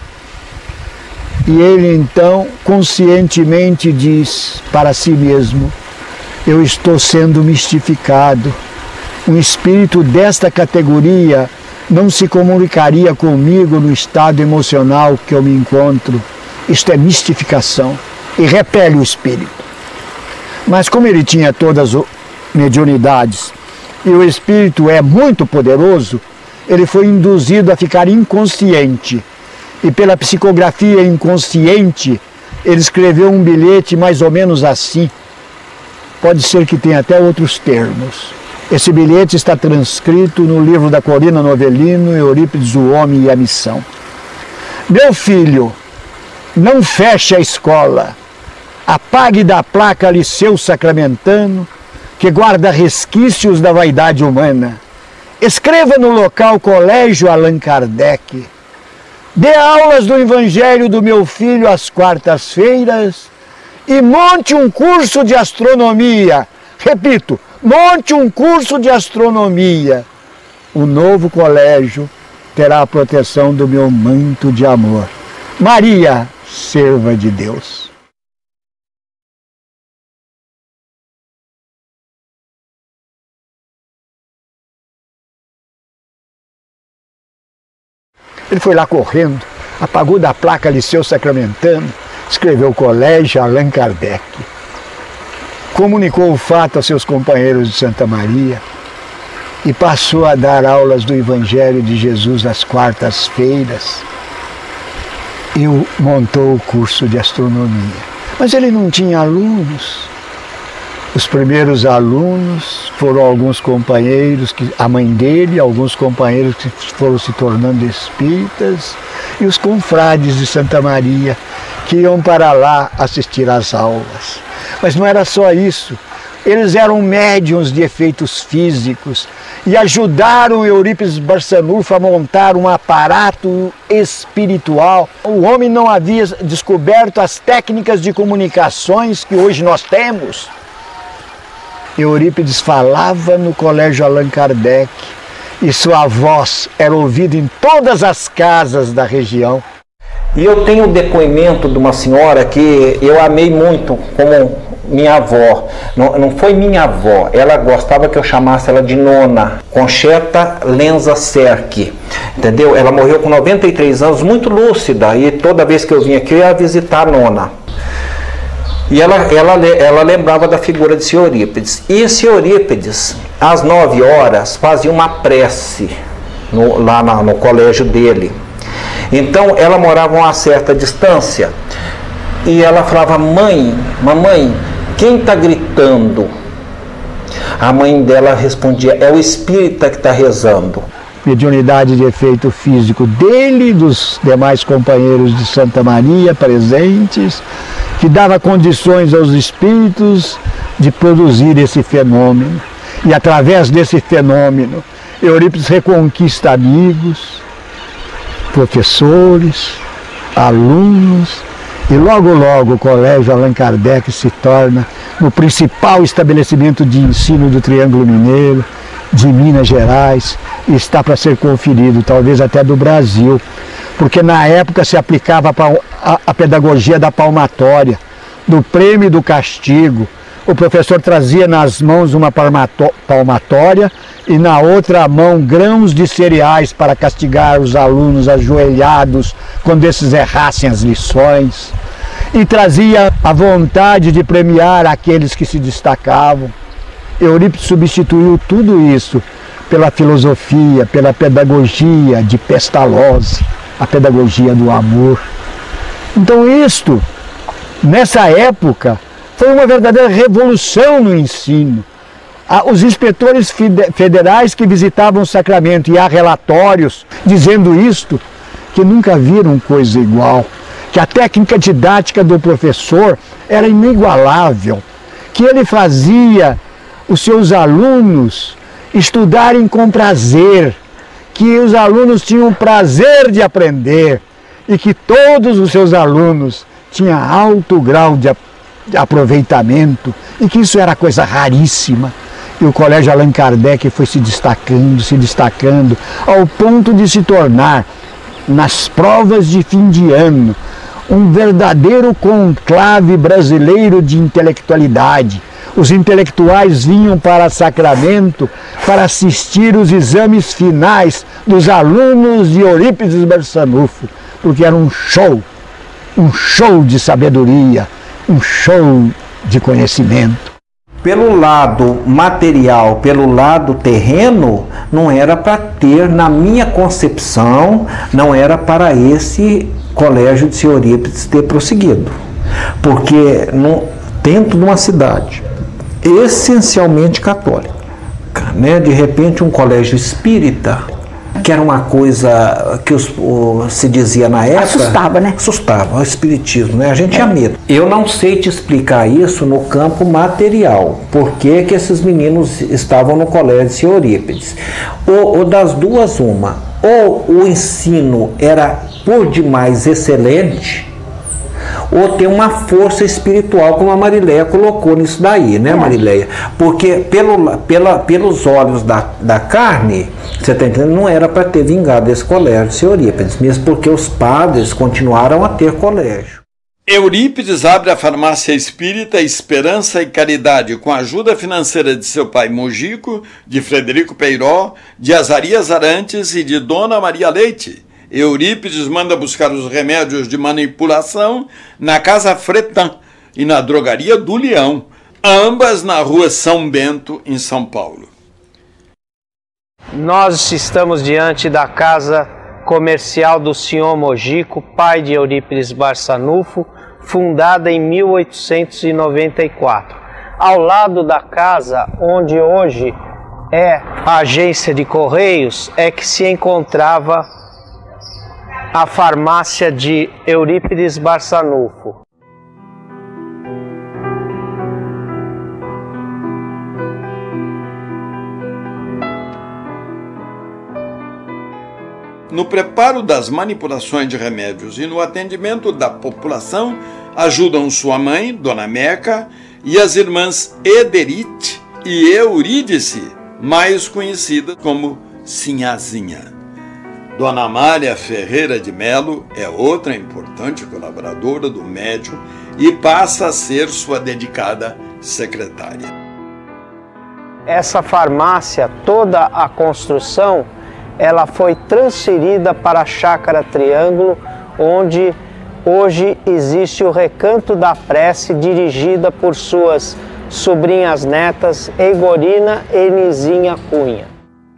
E ele então conscientemente diz para si mesmo: eu estou sendo mistificado. Um espírito desta categoria não se comunicaria comigo no estado emocional que eu me encontro. Isto é mistificação. E repele o espírito. Mas como ele tinha todas as mediunidades e o espírito é muito poderoso, ele foi induzido a ficar inconsciente. E pela psicografia inconsciente, ele escreveu um bilhete mais ou menos assim. Pode ser que tenha até outros termos. Esse bilhete está transcrito no livro da Corina Novelino, Eurípides, o Homem e a Missão. Meu filho, não feche a escola. Apague da placa Liceu Sacramentano, que guarda resquícios da vaidade humana. Escreva no local Colégio Allan Kardec. Dê aulas do Evangelho do meu filho às quartas-feiras e monte um curso de astronomia. Repito, monte um curso de astronomia. O novo colégio terá a proteção do meu manto de amor. Maria, serva de Deus. Ele foi lá correndo, apagou da placa Liceu Sacramentano, escreveu Colégio Allan Kardec. Comunicou o fato aos seus companheiros de Santa Maria e passou a dar aulas do Evangelho de Jesus às quartas-feiras. E montou o curso de astronomia. Mas ele não tinha alunos. Os primeiros alunos foram alguns companheiros, que, a mãe dele, alguns companheiros que foram se tornando espíritas, e os confrades de Santa Maria, que iam para lá assistir às aulas. Mas não era só isso. Eles eram médiuns de efeitos físicos e ajudaram Eurípides Barçanufo a montar um aparato espiritual. O homem não havia descoberto as técnicas de comunicações que hoje nós temos. Eurípides falava no Colégio Allan Kardec e sua voz era ouvida em todas as casas da região. E eu tenho o depoimento de uma senhora que eu amei muito como minha avó. Não, não foi minha avó, ela gostava que eu chamasse ela de nona, Concheta Lenza Serck, entendeu? Ela morreu com noventa e três anos, muito lúcida, e toda vez que eu vinha aqui eu ia visitar a nona. E ela, ela, ela lembrava da figura de Senhor Eurípides. E Senhor Eurípides, às nove horas, fazia uma prece no, lá na, no colégio dele. Então ela morava a uma certa distância e ela falava: mãe, mamãe, quem está gritando? A mãe dela respondia: é o espírita que está rezando. Mediunidade de efeito físico dele e dos demais companheiros de Santa Maria presentes, que dava condições aos espíritos de produzir esse fenômeno. E através desse fenômeno, Eurípides reconquista amigos, professores, alunos, e logo logo o Colégio Allan Kardec se torna o principal estabelecimento de ensino do Triângulo Mineiro, de Minas Gerais, e está para ser conferido, talvez até do Brasil, porque na época se aplicava a, a pedagogia da palmatória, do prêmio e do castigo. O professor trazia nas mãos uma palmatória e na outra mão grãos de cereais para castigar os alunos ajoelhados quando esses errassem as lições. E trazia a vontade de premiar aqueles que se destacavam. Eurípides substituiu tudo isso pela filosofia, pela pedagogia de Pestalozzi, a pedagogia do amor. Então isto, nessa época, foi uma verdadeira revolução no ensino. Os inspetores federais que visitavam o Sacramento, e há relatórios dizendo isto, que nunca viram coisa igual, que a técnica didática do professor era inigualável, que ele fazia os seus alunos estudarem com prazer, que os alunos tinham prazer de aprender e que todos os seus alunos tinham alto grau de aproveitamento e que isso era coisa raríssima. E o Colégio Allan Kardec foi se destacando, se destacando, ao ponto de se tornar, nas provas de fim de ano, um verdadeiro conclave brasileiro de intelectualidade. Os intelectuais vinham para Sacramento para assistir os exames finais dos alunos de Eurípides Barçanufo, porque era um show, um show de sabedoria, um show de conhecimento. Pelo lado material, pelo lado terreno, não era para ter, na minha concepção, não era para esse colégio de Senhor Eurípides ter prosseguido. Porque no, dentro de uma cidade essencialmente católica, né? De repente um colégio espírita, que era uma coisa que os, o, se dizia na época... Assustava, né? Assustava, o espiritismo, né? A gente tinha medo. Eu não sei te explicar isso no campo material, por que que esses meninos estavam no colégio de Senhor Eurípides. Ou, ou das duas, uma, ou o ensino era por demais excelente, ou tem uma força espiritual, como a Marileia colocou nisso daí, né, Marileia? Porque pelo, pela, pelos olhos da, da carne, você está entendendo, não era para ter vingado esse colégio de Senhor Eurípides, mesmo porque os padres continuaram a ter colégio. Eurípides abre a farmácia espírita Esperança e Caridade com a ajuda financeira de seu pai Mojico, de Frederico Peiró, de Azarias Arantes e de Dona Maria Leite. Eurípides manda buscar os remédios de manipulação na Casa Fretan e na Drogaria do Leão, ambas na Rua São Bento, em São Paulo. Nós estamos diante da casa comercial do senhor Mojico, pai de Eurípides Barçanufo, fundada em mil oitocentos e noventa e quatro. Ao lado da casa, onde hoje é a agência de Correios, é que se encontrava a farmácia de Eurípides Barçanufo. No preparo das manipulações de remédios e no atendimento da população, ajudam sua mãe, Dona Meca, e as irmãs Ederite e Eurídice, mais conhecidas como Sinhazinha. Dona Amália Ferreira de Melo é outra importante colaboradora do médium e passa a ser sua dedicada secretária. Essa farmácia, toda a construção, ela foi transferida para a Chácara Triângulo, onde hoje existe o Recanto da Prece, dirigida por suas sobrinhas netas Egorina e Nizinha Cunha.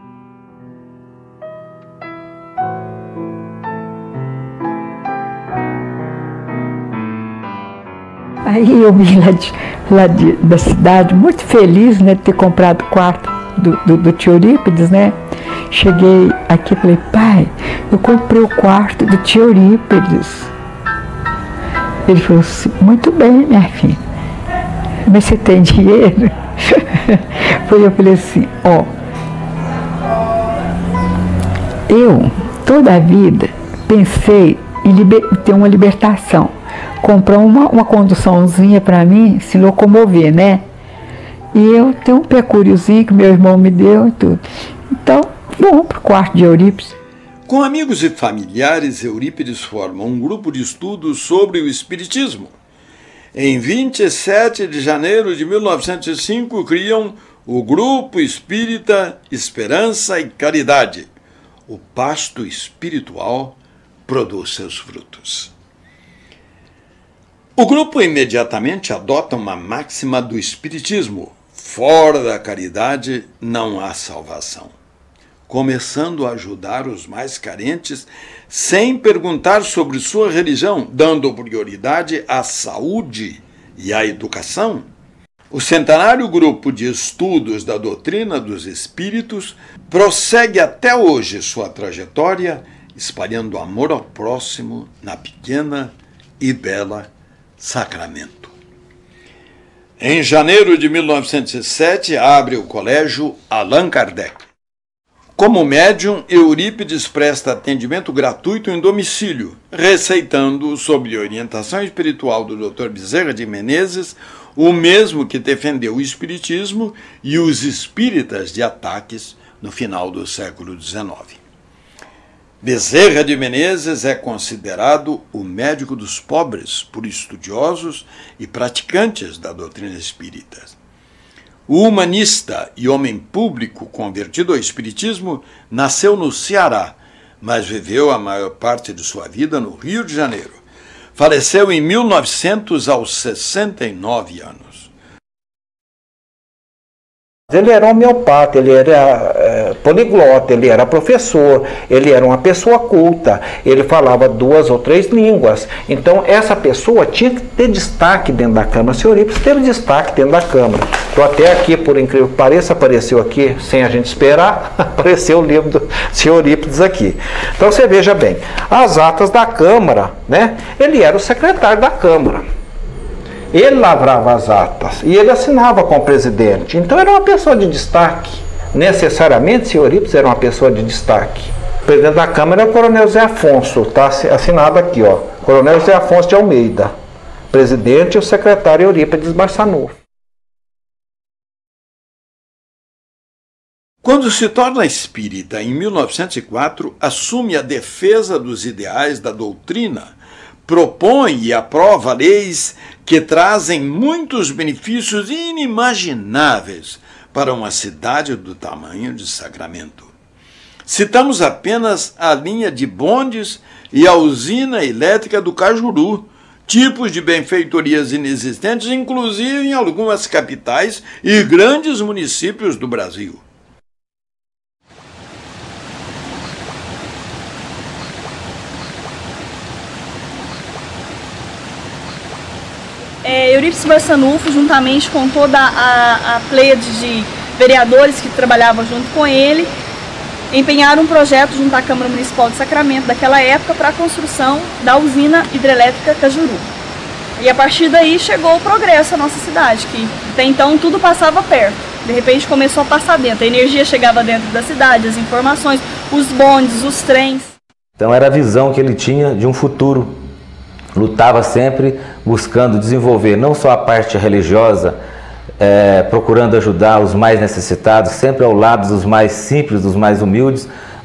Aí eu vim lá, de, lá de, da cidade, muito feliz, né, de ter comprado o quarto do, do, do tio Eurípides, né? Cheguei aqui e falei, pai, eu comprei o quarto do tio Eurípides. Ele falou assim, muito bem, minha filha, mas você tem dinheiro? Eu falei assim, ó, eu toda a vida pensei em liber, ter uma libertação. Comprar uma, uma conduçãozinha para mim se locomover, né? E eu tenho um pecúriozinho que meu irmão me deu e tudo. Então, vamos para o quarto de Eurípides. Com amigos e familiares, Eurípides forma um grupo de estudos sobre o Espiritismo. Em vinte e sete de janeiro de mil novecentos e cinco, criam o Grupo Espírita Esperança e Caridade. O pasto espiritual produz seus frutos. O grupo imediatamente adota uma máxima do Espiritismo: fora da caridade não há salvação, começando a ajudar os mais carentes sem perguntar sobre sua religião, dando prioridade à saúde e à educação. O centenário Grupo de Estudos da Doutrina dos Espíritos prossegue até hoje sua trajetória, espalhando amor ao próximo na pequena e bela Sacramento. Em janeiro de mil novecentos e sete, abre o Colégio Allan Kardec. Como médium, Eurípides presta atendimento gratuito em domicílio, receitando, sob orientação espiritual do doutor Bezerra de Menezes, o mesmo que defendeu o espiritismo e os espíritas de ataques no final do século dezenove. Bezerra de Menezes é considerado o médico dos pobres por estudiosos e praticantes da doutrina espírita. O humanista e homem público convertido ao espiritismo nasceu no Ceará, mas viveu a maior parte de sua vida no Rio de Janeiro. Faleceu em mil e novecentos aos sessenta e nove anos. Ele era homeopata, ele era é, poliglota, ele era professor, ele era uma pessoa culta, ele falava duas ou três línguas. Então essa pessoa tinha que ter destaque dentro da Câmara. O senhor Eurípides teve destaque dentro da Câmara. Então até aqui, por incrível que pareça, apareceu aqui, sem a gente esperar, apareceu o livro do senhor Eurípides aqui. Então você veja bem, as atas da Câmara, né? Ele era o secretário da Câmara. Ele lavrava as atas e ele assinava com o presidente. Então era uma pessoa de destaque. Necessariamente, o senhor Eurípides era uma pessoa de destaque. O presidente da Câmara é o Coronel Zé Afonso, está assinado aqui, ó. Coronel Zé Afonso de Almeida. Presidente e o secretário Eurípides Barçanufo. Quando se torna espírita em mil novecentos e quatro, assume a defesa dos ideais da doutrina, propõe e aprova leis que trazem muitos benefícios inimagináveis para uma cidade do tamanho de Sacramento. Citamos apenas a linha de bondes e a usina elétrica do Cajuru, tipos de benfeitorias inexistentes, inclusive em algumas capitais e grandes municípios do Brasil. É, Eurípides Barçanufo, juntamente com toda a, a pleiade de vereadores que trabalhavam junto com ele, empenharam um projeto junto à Câmara Municipal de Sacramento daquela época para a construção da usina hidrelétrica Cajuru. E a partir daí chegou o progresso à nossa cidade, que até então tudo passava perto. De repente começou a passar dentro, a energia chegava dentro da cidade, as informações, os bondes, os trens. Então era a visão que ele tinha de um futuro. Lutava sempre buscando desenvolver não só a parte religiosa, é, procurando ajudar os mais necessitados, sempre ao lado dos mais simples, dos mais humildes,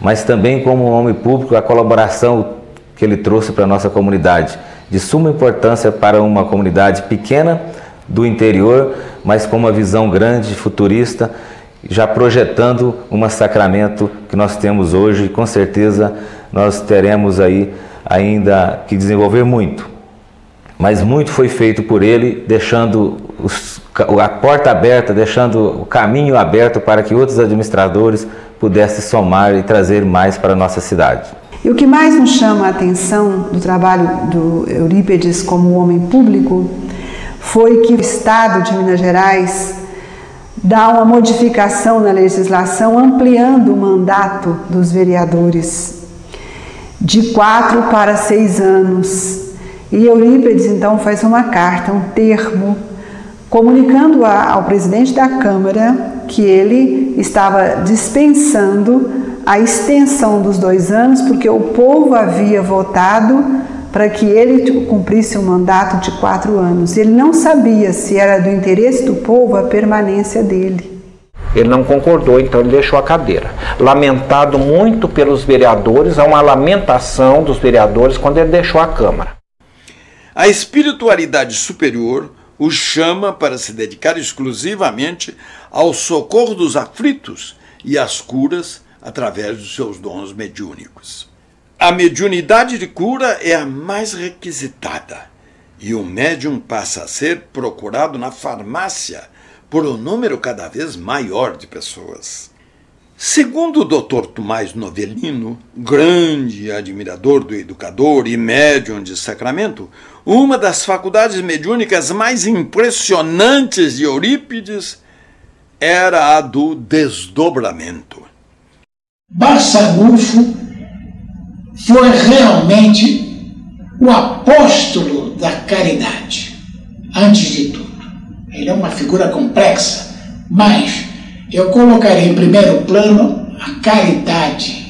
mas também como homem público, a colaboração que ele trouxe para a nossa comunidade, de suma importância para uma comunidade pequena do interior, mas com uma visão grande, futurista, já projetando um Sacramento que nós temos hoje, e com certeza nós teremos aí ainda que desenvolver muito. Mas muito foi feito por ele, deixando os, a porta aberta, deixando o caminho aberto para que outros administradores pudessem somar e trazer mais para a nossa cidade. E o que mais nos chama a atenção do trabalho do Eurípides como homem público foi que o Estado de Minas Gerais dá uma modificação na legislação ampliando o mandato dos vereadores de quatro para seis anos. E Eurípides então faz uma carta, um termo, comunicando ao presidente da Câmara que ele estava dispensando a extensão dos dois anos, porque o povo havia votado para que ele cumprisse um mandato de quatro anos. Ele não sabia se era do interesse do povo a permanência dele. Ele não concordou, então ele deixou a cadeira. Lamentado muito pelos vereadores, há uma lamentação dos vereadores quando ele deixou a Câmara. A espiritualidade superior o chama para se dedicar exclusivamente ao socorro dos aflitos e às curas através dos seus dons mediúnicos. A mediunidade de cura é a mais requisitada e o médium passa a ser procurado na farmácia por um número cada vez maior de pessoas. Segundo o doutor Tomás Novelino, grande admirador do educador e médium de Sacramento, uma das faculdades mediúnicas mais impressionantes de Eurípides era a do desdobramento. Barçanufo foi realmente o apóstolo da caridade, antes de tudo. Ele é uma figura complexa, mas eu colocaria em primeiro plano a caridade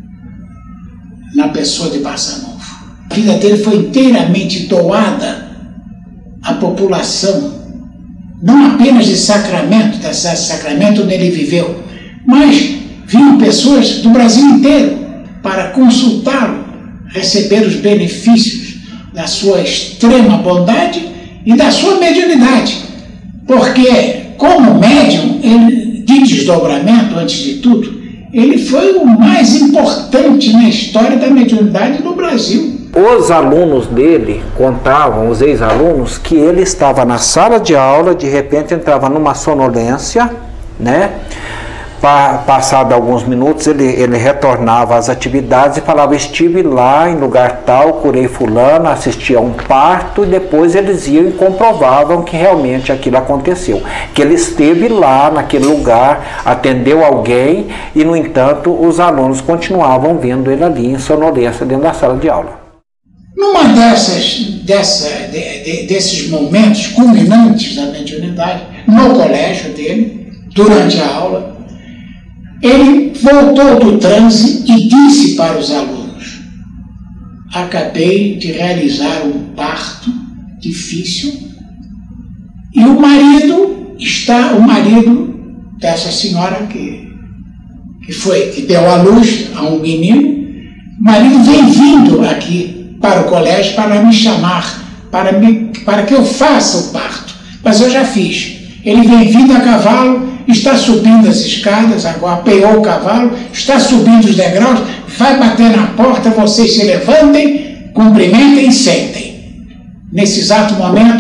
na pessoa de Barçanufo. A vida dele foi inteiramente doada à população, não apenas de Sacramento, da cidade de Sacramento onde ele viveu, mas vinham pessoas do Brasil inteiro para consultá-lo, receber os benefícios da sua extrema bondade e da sua mediunidade. Porque, como médium, ele, de desdobramento, antes de tudo, ele foi o mais importante na história da mediunidade no Brasil. Os alunos dele contavam, os ex-alunos, que ele estava na sala de aula, de repente entrava numa sonolência, né? Pa, passado alguns minutos ele, ele retornava às atividades e falava: estive lá em lugar tal, curei fulano, assisti a um parto, e depois eles iam e comprovavam que realmente aquilo aconteceu, que ele esteve lá naquele lugar, atendeu alguém, e no entanto os alunos continuavam vendo ele ali em sonolência dentro da sala de aula. Numa dessas, dessa, de, de, desses momentos culminantes da mediunidade, no colégio dele, durante a aula, ele voltou do transe e disse para os alunos: acabei de realizar um parto difícil e o marido está, o marido dessa senhora que, que foi, que deu à luz a um menino, o marido vem vindo aqui para o colégio para me chamar, para, me, para que eu faça o parto, mas eu já fiz. Ele vem vindo a cavalo, está subindo as escadas, agora apeou o cavalo, está subindo os degraus, vai bater na porta, vocês se levantem, cumprimentem e sentem. Nesse exato momento,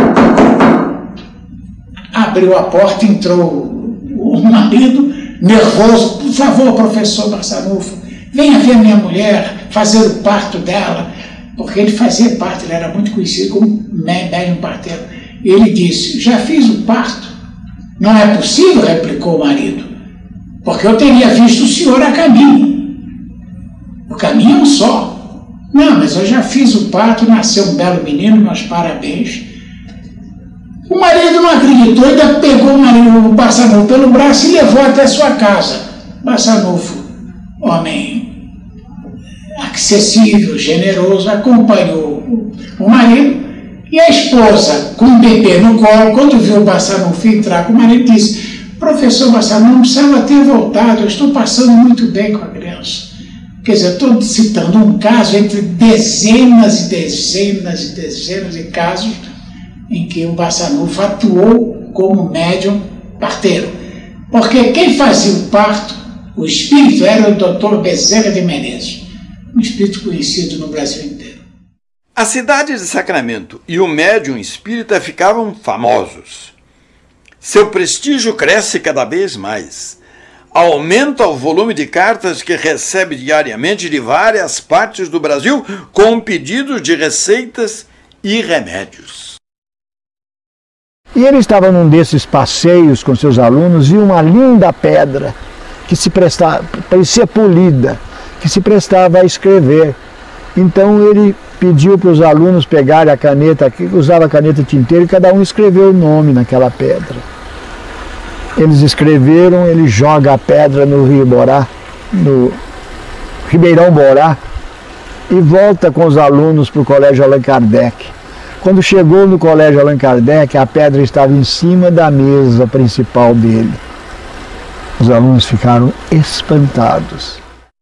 abriu a porta, entrou o marido, nervoso: por favor, professor Barçanufo, venha ver minha mulher, fazer o parto dela, porque ele fazia parte, ele era muito conhecido como médium parteiro. Ele disse: já fiz o parto. Não é possível, replicou o marido, porque eu teria visto o senhor a caminho. O caminho é um só. Não, mas eu já fiz o parto, nasceu um belo menino, meus parabéns. O marido não acreditou, ainda pegou o, marido, o Barçanufo pelo braço e levou até sua casa. Barçanufo, homem acessível, generoso, acompanhou o marido. E a esposa, com o bebê no colo, quando viu o Barçanufo entrar com o marido, disse: professor Barçanufo, não precisava ter voltado, eu estou passando muito bem com a criança. Quer dizer, estou citando um caso entre dezenas e dezenas e dezenas de casos em que o Barçanufo atuou como médium parteiro. Porque quem fazia o parto, o espírito, era o doutor Bezerra de Menezes, um espírito conhecido no Brasil inteiro. A cidade de Sacramento e o médium espírita ficavam famosos. Seu prestígio cresce cada vez mais. Aumenta o volume de cartas que recebe diariamente de várias partes do Brasil com pedidos de receitas e remédios. E ele estava num desses passeios com seus alunos, viu uma linda pedra que se prestava, parecia polida, que se prestava a escrever. Então ele pediu para os alunos pegarem a caneta, usava a caneta tinteira, e cada um escreveu o nome naquela pedra. Eles escreveram, ele joga a pedra no Rio Borá, no Ribeirão Borá, e volta com os alunos para o Colégio Allan Kardec. Quando chegou no Colégio Allan Kardec, a pedra estava em cima da mesa principal dele. Os alunos ficaram espantados.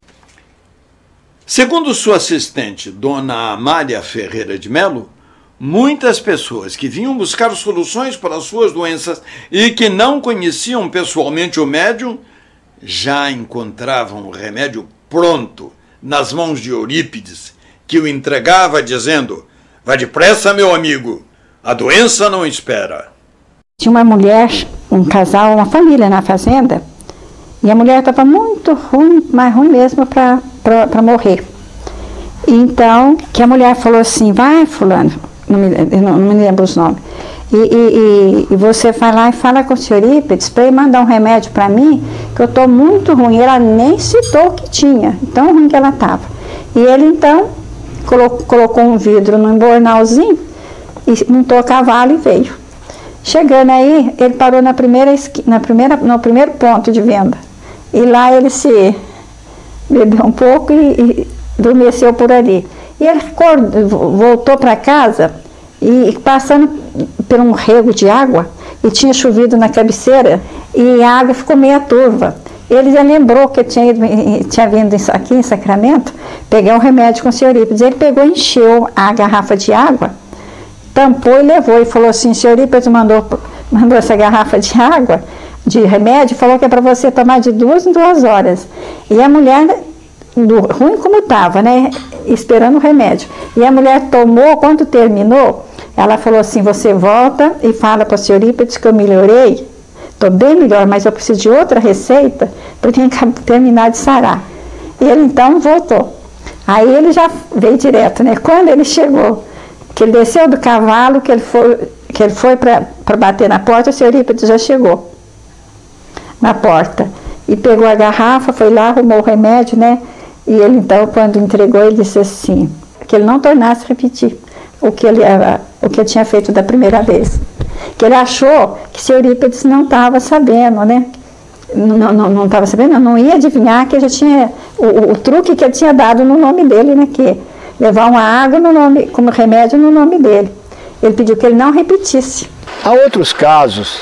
Segundo sua assistente, Dona Amália Ferreira de Melo, muitas pessoas que vinham buscar soluções para suas doenças e que não conheciam pessoalmente o médium, já encontravam o remédio pronto nas mãos de Eurípides, que o entregava dizendo: "Vá depressa, meu amigo, a doença não espera." Tinha uma mulher, um casal, uma família na fazenda, e a mulher estava muito ruim, mais ruim mesmo para morrer. Então, que a mulher falou assim: "Vai, fulano, não me, não, não me lembro os nomes, e, e, e, e você vai lá e fala com o senhor Eurípides para ele mandar um remédio para mim, que eu estou muito ruim." Ela nem citou o que tinha, tão ruim que ela estava. E ele então colocou, colocou um vidro num embornalzinho e montou a cavalo e veio. Chegando aí, ele parou na primeira, na primeira, no primeiro ponto de venda. E lá ele se bebeu um pouco e, e adormeceu por ali. E ele voltou para casa e passando por um rego de água, e tinha chovido na cabeceira, e a água ficou meia turva. Ele já lembrou que tinha, ido, tinha vindo aqui em Sacramento pegar um remédio com o senhor Eurípides. Ele pegou, encheu a garrafa de água, tampou e levou, e falou assim: "O senhor Eurípides mandou, mandou essa garrafa de água, de remédio, falou que é para você tomar de duas em duas horas." E a mulher, do, ruim como estava, né, esperando o remédio. E a mulher tomou, quando terminou, ela falou assim: "Você volta e fala para o senhor Eurípides que eu melhorei, estou bem melhor, mas eu preciso de outra receita para terminar de sarar." E ele então voltou. Aí ele já veio direto, né? Quando ele chegou, que ele desceu do cavalo, que ele foi, que ele foi para bater na porta, o senhor Eurípides já chegou na porta. E pegou a garrafa, foi lá, arrumou o remédio, né? E ele então, quando entregou, ele disse assim, que ele não tornasse a repetir o que ele, o que ele tinha feito da primeira vez. Que ele achou que o senhor Eurípides não estava sabendo, né? Não estava sabendo, não, não ia adivinhar que já tinha o, o truque que ele tinha dado no nome dele, né? Que levar uma água no nome, como remédio no nome dele. Ele pediu que ele não repetisse. Há outros casos.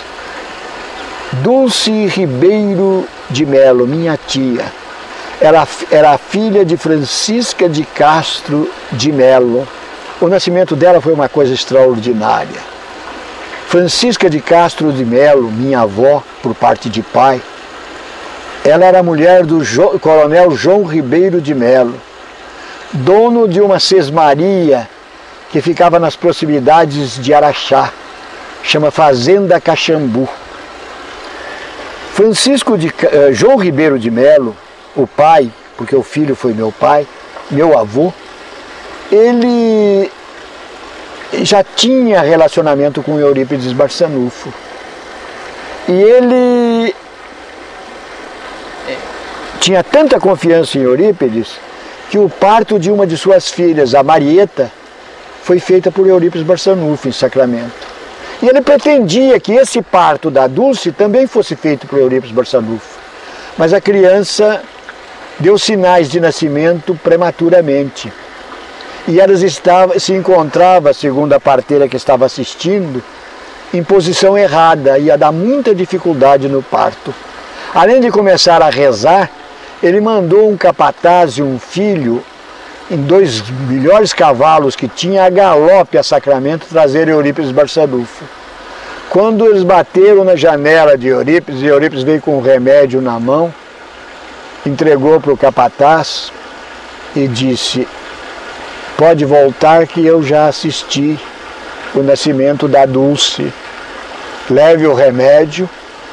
Dulce Ribeiro de Melo, minha tia, ela era filha de Francisca de Castro de Melo. O nascimento dela foi uma coisa extraordinária. Francisca de Castro de Melo, minha avó, por parte de pai, ela era mulher do jo- coronel João Ribeiro de Melo, dono de uma sesmaria que ficava nas proximidades de Araxá, chama Fazenda Caxambu. Francisco de uh, João Ribeiro de Melo, o pai, porque o filho foi meu pai, meu avô, ele já tinha relacionamento com Eurípides Barçanufo. E ele tinha tanta confiança em Eurípides que o parto de uma de suas filhas, a Marieta, foi feita por Eurípides Barçanufo em Sacramento. E ele pretendia que esse parto da Dulce também fosse feito por Eurípides Barçanufo. Mas a criança deu sinais de nascimento prematuramente. E ela estava, se encontrava, segundo a parteira que estava assistindo, em posição errada, ia dar muita dificuldade no parto. Além de começar a rezar, ele mandou um capataz e um filho, em dois melhores cavalos que tinha, a galope a Sacramento, trazer Eurípides Barçanufo. Quando eles bateram na janela de Eurípides, e Eurípides veio com um remédio na mão, entregou para o capataz e disse: pode voltar que eu já assisti o nascimento da Dulce. Leve o remédio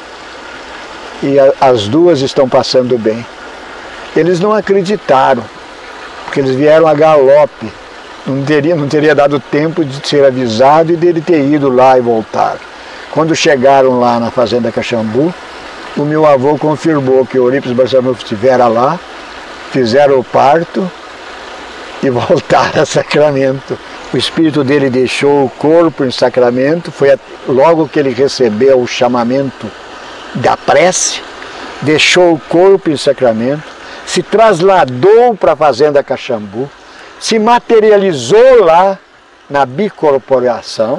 e a, as duas estão passando bem. Eles não acreditaram, porque eles vieram a galope. Não teria, não teria dado tempo de ser avisado e dele ter ido lá e voltar. Quando chegaram lá na fazenda Caxambu, o meu avô confirmou que Eurípides Barçanufo estivera lá, fizeram o parto e voltaram a Sacramento. O espírito dele deixou o corpo em Sacramento, foi logo que ele recebeu o chamamento da prece, deixou o corpo em Sacramento, se trasladou para a fazenda Caxambu, se materializou lá na bicorporação,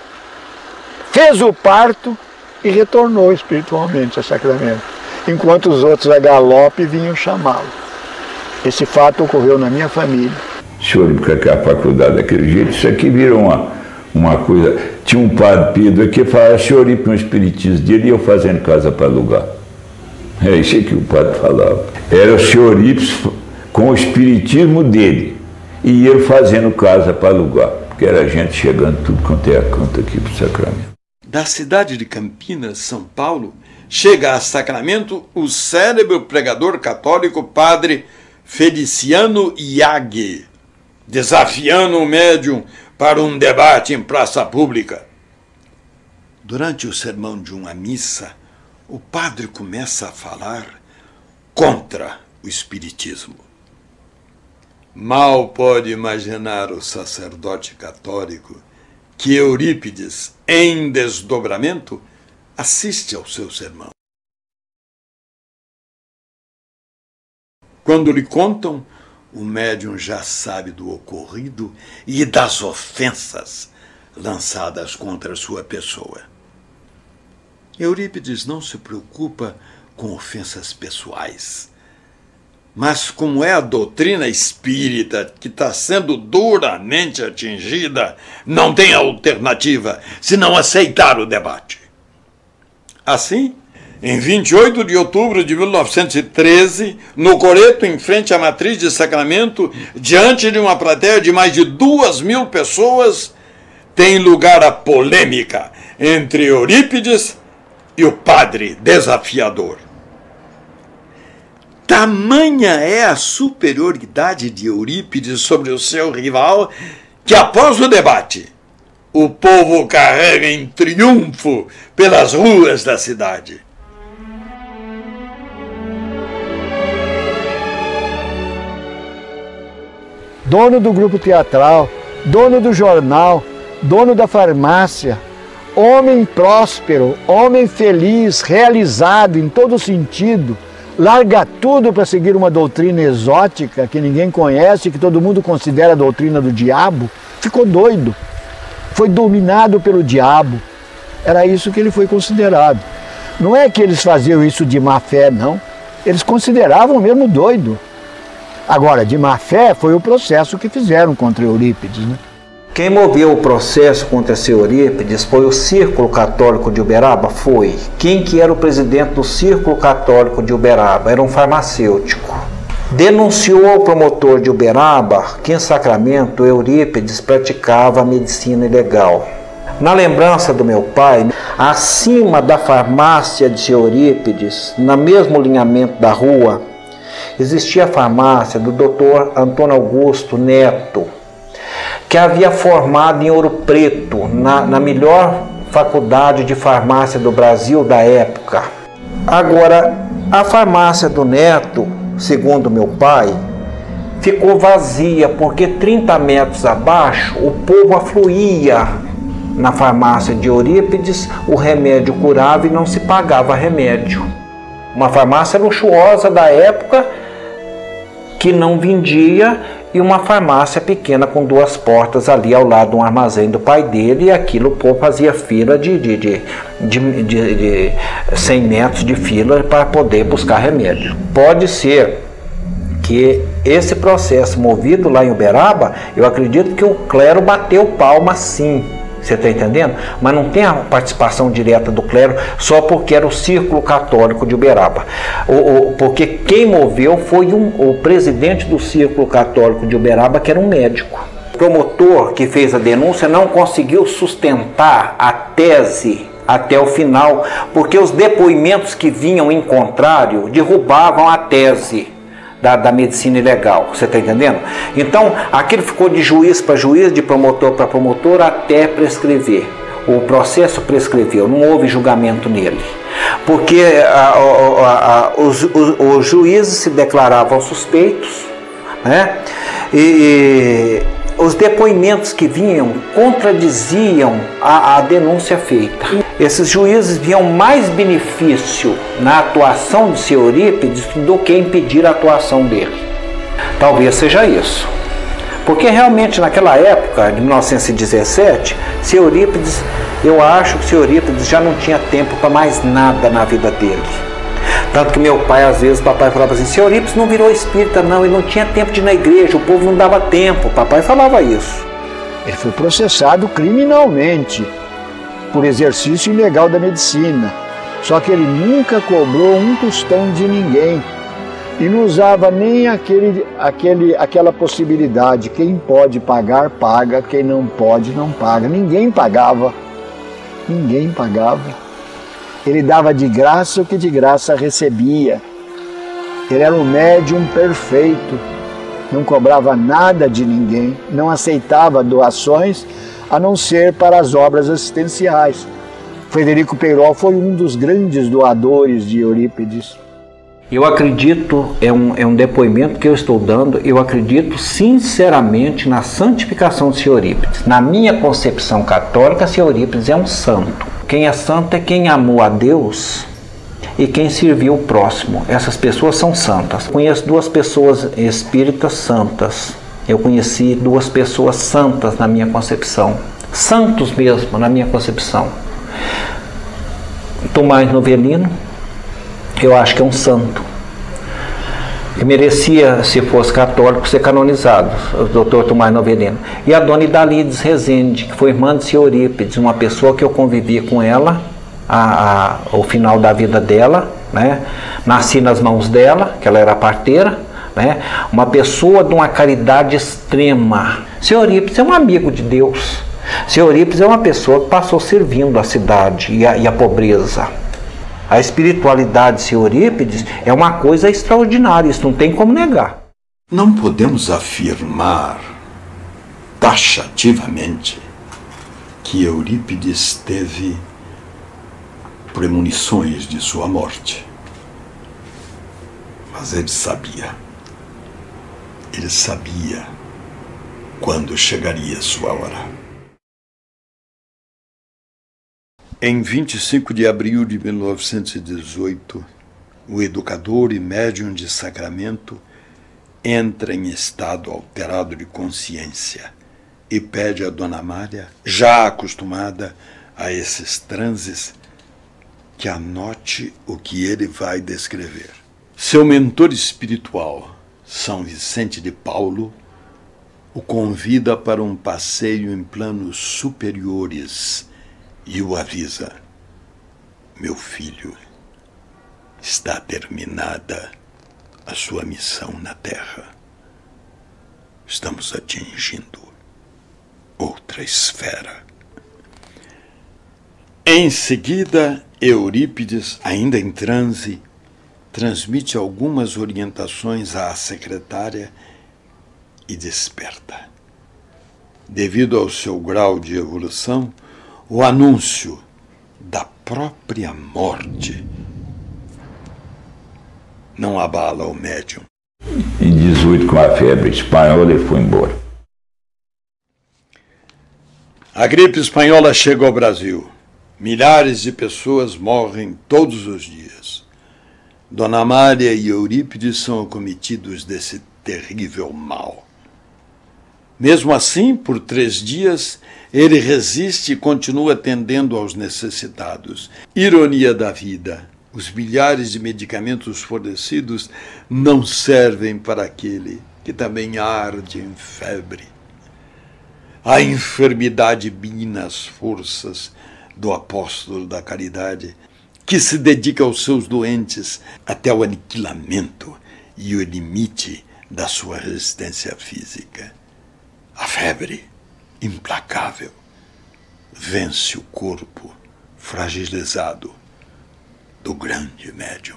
fez o parto e retornou espiritualmente a Sacramento, enquanto os outros a galope vinham chamá-lo. Esse fato ocorreu na minha família. O senhor ir para a faculdade daquele jeito, isso aqui virou uma, uma coisa. Tinha um padre Pedro aqui que falava: senhor ir para um espiritismo dele e eu fazendo casa para alugar. É isso que o padre falava. Era o senhor Ips com o espiritismo dele e ele fazendo casa para alugar, porque era gente chegando tudo quanto é a canto aqui para o Sacramento. Da cidade de Campinas, São Paulo, chega a Sacramento o célebre pregador católico padre Feliciano Iaghi, desafiando o médium para um debate em praça pública. Durante o sermão de uma missa, o padre começa a falar contra o espiritismo. Mal pode imaginar o sacerdote católico que Eurípides, em desdobramento, assiste ao seu sermão. Quando lhe contam, o médium já sabe do ocorrido e das ofensas lançadas contra sua pessoa. Eurípides não se preocupa com ofensas pessoais, mas como é a doutrina espírita que está sendo duramente atingida, não tem alternativa senão aceitar o debate. Assim, em vinte e oito de outubro de mil novecentos e treze, no Coreto, em frente à Matriz de Sacramento, diante de uma plateia de mais de duas mil pessoas, tem lugar a polêmica entre Eurípides e o padre desafiador. Tamanha é a superioridade de Eurípides sobre o seu rival que, após o debate, o povo carrega em triunfo pelas ruas da cidade. Dono do grupo teatral, dono do jornal, dono da farmácia, homem próspero, homem feliz, realizado em todo sentido, larga tudo para seguir uma doutrina exótica que ninguém conhece, que todo mundo considera a doutrina do diabo, ficou doido, foi dominado pelo diabo. Era isso que ele foi considerado. Não é que eles faziam isso de má fé, não. Eles consideravam mesmo doido. Agora, de má fé foi o processo que fizeram contra Eurípides, né? Quem moveu o processo contra seu Eurípides foi o Círculo Católico de Uberaba? Foi. Quem que era o presidente do Círculo Católico de Uberaba? Era um farmacêutico. Denunciou ao promotor de Uberaba que em Sacramento Eurípides praticava medicina ilegal. Na lembrança do meu pai, acima da farmácia de seu Eurípides, no mesmo alinhamento da rua, existia a farmácia do doutor Antônio Augusto Neto, que havia formado em Ouro Preto, na, na melhor faculdade de farmácia do Brasil da época. Agora, a farmácia do Neto, segundo meu pai, ficou vazia, porque trinta metros abaixo o povo afluía na farmácia de Eurípides, o remédio curava e não se pagava remédio. Uma farmácia luxuosa da época, que não vendia e uma farmácia pequena com duas portas ali ao lado de um armazém do pai dele, e aquilo o povo fazia fila de, de, de, de, de, de cem metros de fila para poder buscar remédio. Pode ser que esse processo movido lá em Uberaba, eu acredito que o clero bateu palma sim, você está entendendo? Mas não tem a participação direta do clero só porque era o Círculo Católico de Uberaba. O, o, porque quem moveu foi um, o presidente do Círculo Católico de Uberaba, que era um médico. O promotor que fez a denúncia não conseguiu sustentar a tese até o final, porque os depoimentos que vinham em contrário derrubavam a tese Da, da medicina ilegal, você está entendendo? Então, aquilo ficou de juiz para juiz, de promotor para promotor, até prescrever. O processo prescreveu, não houve julgamento nele. Porque a, a, a, os, os, os juízes se declaravam suspeitos, né? E, e os depoimentos que vinham contradiziam a, a denúncia feita. Esses juízes viam mais benefício na atuação de seu Eurípides do que impedir a atuação dele. Talvez seja isso. Porque realmente naquela época, de mil novecentos e dezessete, seu Eurípides, eu acho que seu Eurípides já não tinha tempo para mais nada na vida dele. Tanto que meu pai, às vezes, papai falava assim, seu Eurípides não virou espírita não, ele não tinha tempo de ir na igreja, o povo não dava tempo, papai falava isso. Ele foi processado criminalmente por exercício ilegal da medicina, só que ele nunca cobrou um tostão de ninguém e não usava nem aquele, aquele, aquela possibilidade, quem pode pagar, paga, quem não pode, não paga. Ninguém pagava, ninguém pagava. Ele dava de graça o que de graça recebia. Ele era um médium perfeito, não cobrava nada de ninguém, não aceitava doações, a não ser para as obras assistenciais. Frederico Peiró foi um dos grandes doadores de Eurípides. Eu acredito, é um, é um depoimento que eu estou dando, eu acredito sinceramente na santificação de seu Eurípides. Na minha concepção católica, seu Eurípides é um santo. Quem é santo é quem amou a Deus e quem serviu o próximo. Essas pessoas são santas. Conheço duas pessoas espíritas santas. Eu conheci duas pessoas santas na minha concepção. Santos mesmo, na minha concepção. Tomás Novelino, eu acho que é um santo. Que merecia, se fosse católico, ser canonizado, o doutor Tomás Novelino. E a dona Idalides Rezende, que foi irmã de seu Eurípides, uma pessoa que eu convivi com ela a, a, ao final da vida dela, né? Nasci nas mãos dela, que ela era parteira, né? Uma pessoa de uma caridade extrema. Seu Eurípides é um amigo de Deus. Seu Eurípides é uma pessoa que passou servindo a cidade e a, e a pobreza. A espiritualidade de seu Eurípides é uma coisa extraordinária, isso não tem como negar. Não podemos afirmar taxativamente que Eurípides teve premonições de sua morte. Mas ele sabia. Ele sabia quando chegaria sua hora. Em vinte e cinco de abril de mil novecentos e dezoito, o educador e médium de Sacramento entra em estado alterado de consciência e pede a Dona Amália, já acostumada a esses transes, que anote o que ele vai descrever. Seu mentor espiritual, São Vicente de Paulo, o convida para um passeio em planos superiores e o avisa: meu filho, está terminada a sua missão na Terra. Estamos atingindo outra esfera. Em seguida, Eurípides, ainda em transe, transmite algumas orientações à secretária e desperta. Devido ao seu grau de evolução, o anúncio da própria morte não abala o médium. Em dezoito, com a febre espanhola, ele foi embora. A gripe espanhola chega ao Brasil. Milhares de pessoas morrem todos os dias. Dona Amália e Eurípides são acometidos desse terrível mal. Mesmo assim, por três dias, ele resiste e continua atendendo aos necessitados. Ironia da vida. Os milhares de medicamentos fornecidos não servem para aquele que também arde em febre. A enfermidade mina as forças do apóstolo da caridade, que se dedica aos seus doentes até o aniquilamento e o limite da sua resistência física. A febre, implacável, vence o corpo fragilizado do grande médium.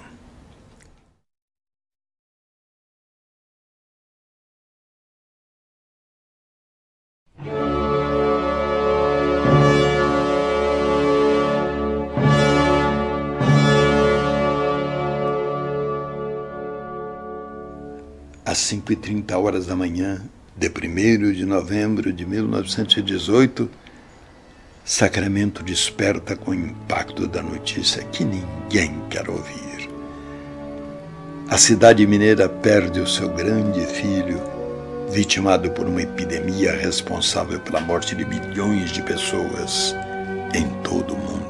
Às cinco e trinta horas da manhã de primeiro de novembro de mil novecentos e dezoito, Sacramento desperta com o impacto da notícia que ninguém quer ouvir. A cidade mineira perde o seu grande filho, vitimado por uma epidemia responsável pela morte de milhões de pessoas em todo o mundo.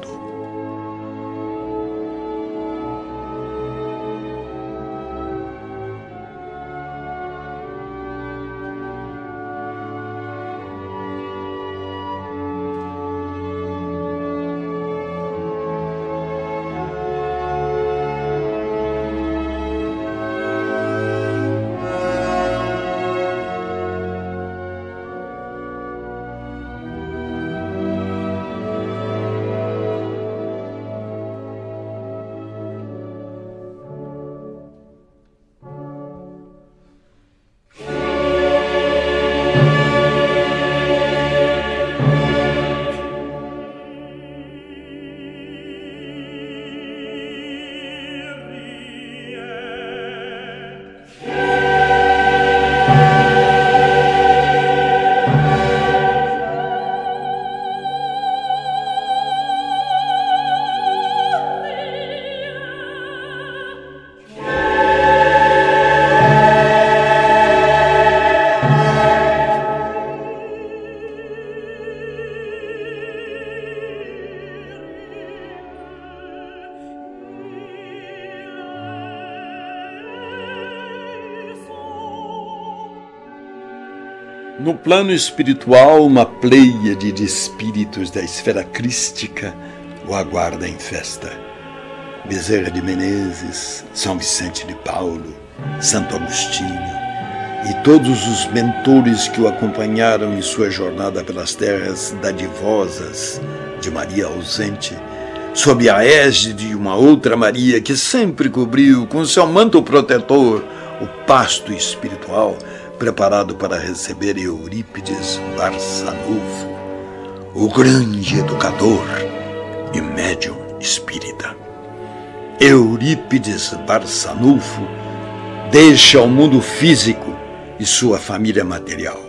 No plano espiritual, uma pleiade de espíritos da esfera crística o aguarda em festa. Bezerra de Menezes, São Vicente de Paulo, Santo Agostinho e todos os mentores que o acompanharam em sua jornada pelas terras dadivosas de Maria ausente, sob a égide de uma outra Maria que sempre cobriu com seu manto protetor o pasto espiritual, preparado para receber Eurípides Barçanufo, o grande educador e médium espírita. Eurípides Barçanufo deixa o mundo físico e sua família material.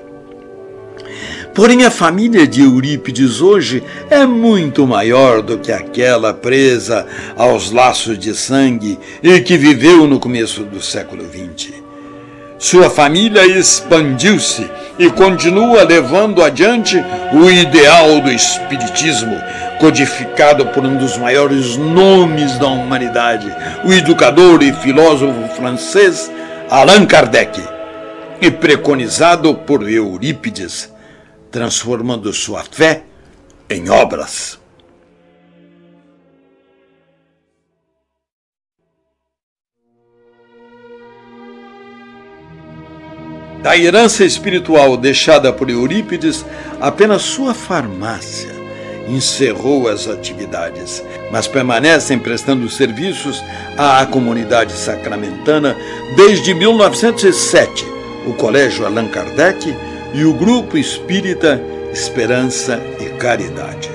Porém, a família de Eurípides hoje é muito maior do que aquela presa aos laços de sangue e que viveu no começo do século vinte. Sua família expandiu-se e continua levando adiante o ideal do espiritismo, codificado por um dos maiores nomes da humanidade, o educador e filósofo francês Allan Kardec, e preconizado por Eurípides, transformando sua fé em obras. Da herança espiritual deixada por Eurípides, apenas sua farmácia encerrou as atividades, mas permanecem prestando serviços à comunidade sacramentana desde mil novecentos e sete, o Colégio Allan Kardec e o Grupo Espírita Esperança e Caridade.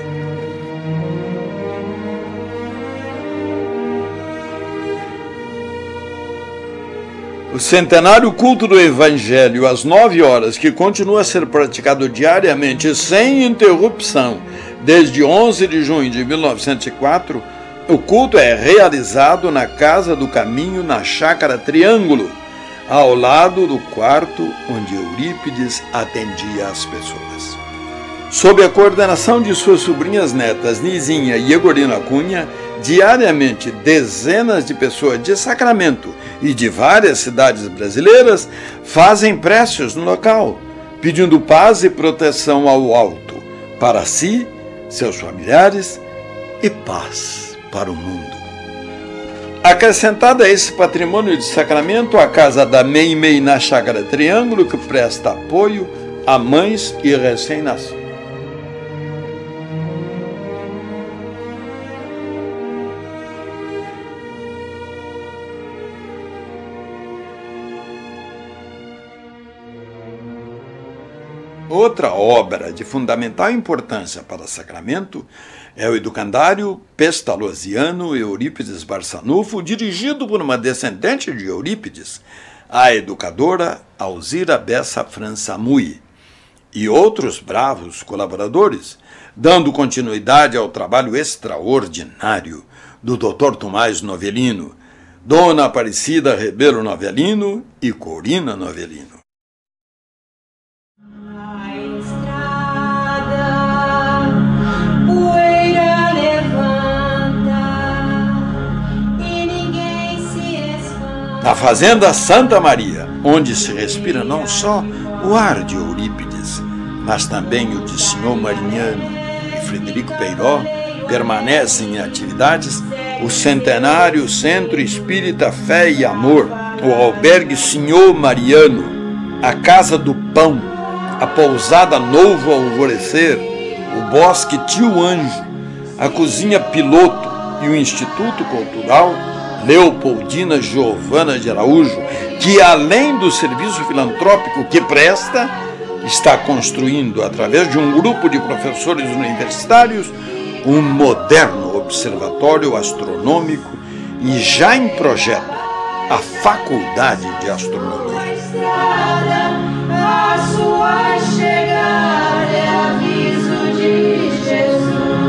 O centenário culto do Evangelho, às nove horas, que continua a ser praticado diariamente, sem interrupção, desde onze de junho de mil novecentos e quatro, o culto é realizado na Casa do Caminho, na Chácara Triângulo, ao lado do quarto onde Eurípides atendia as pessoas. Sob a coordenação de suas sobrinhas netas Nizinha e Egorina Cunha, diariamente dezenas de pessoas de Sacramento e de várias cidades brasileiras fazem preces no local, pedindo paz e proteção ao alto, para si, seus familiares e paz para o mundo. Acrescentada a esse patrimônio de Sacramento, a casa da Meimei na Chácara Triângulo, que presta apoio a mães e recém-nascidos. Outra obra de fundamental importância para Sacramento é o educandário pestalozziano Eurípides Barçanufo, dirigido por uma descendente de Eurípides, a educadora Alzira Bessa França Mui, e outros bravos colaboradores, dando continuidade ao trabalho extraordinário do doutor Tomás Novelino, Dona Aparecida Rebelo Novelino e Corina Novelino. Na Fazenda Santa Maria, onde se respira não só o ar de Eurípides, mas também o de Senhor Marignano e Frederico Peiró, permanecem em atividades o centenário Centro Espírita Fé e Amor, o albergue Senhor Mariano, a Casa do Pão, a Pousada Novo Alvorecer, o Bosque Tio Anjo, a Cozinha Piloto e o Instituto Cultural Leopoldina Giovana de Araújo, que além do serviço filantrópico que presta, está construindo, através de um grupo de professores universitários, um moderno observatório astronômico e já em projeto a Faculdade de Astronomia. A sua chegada é aviso de Jesus.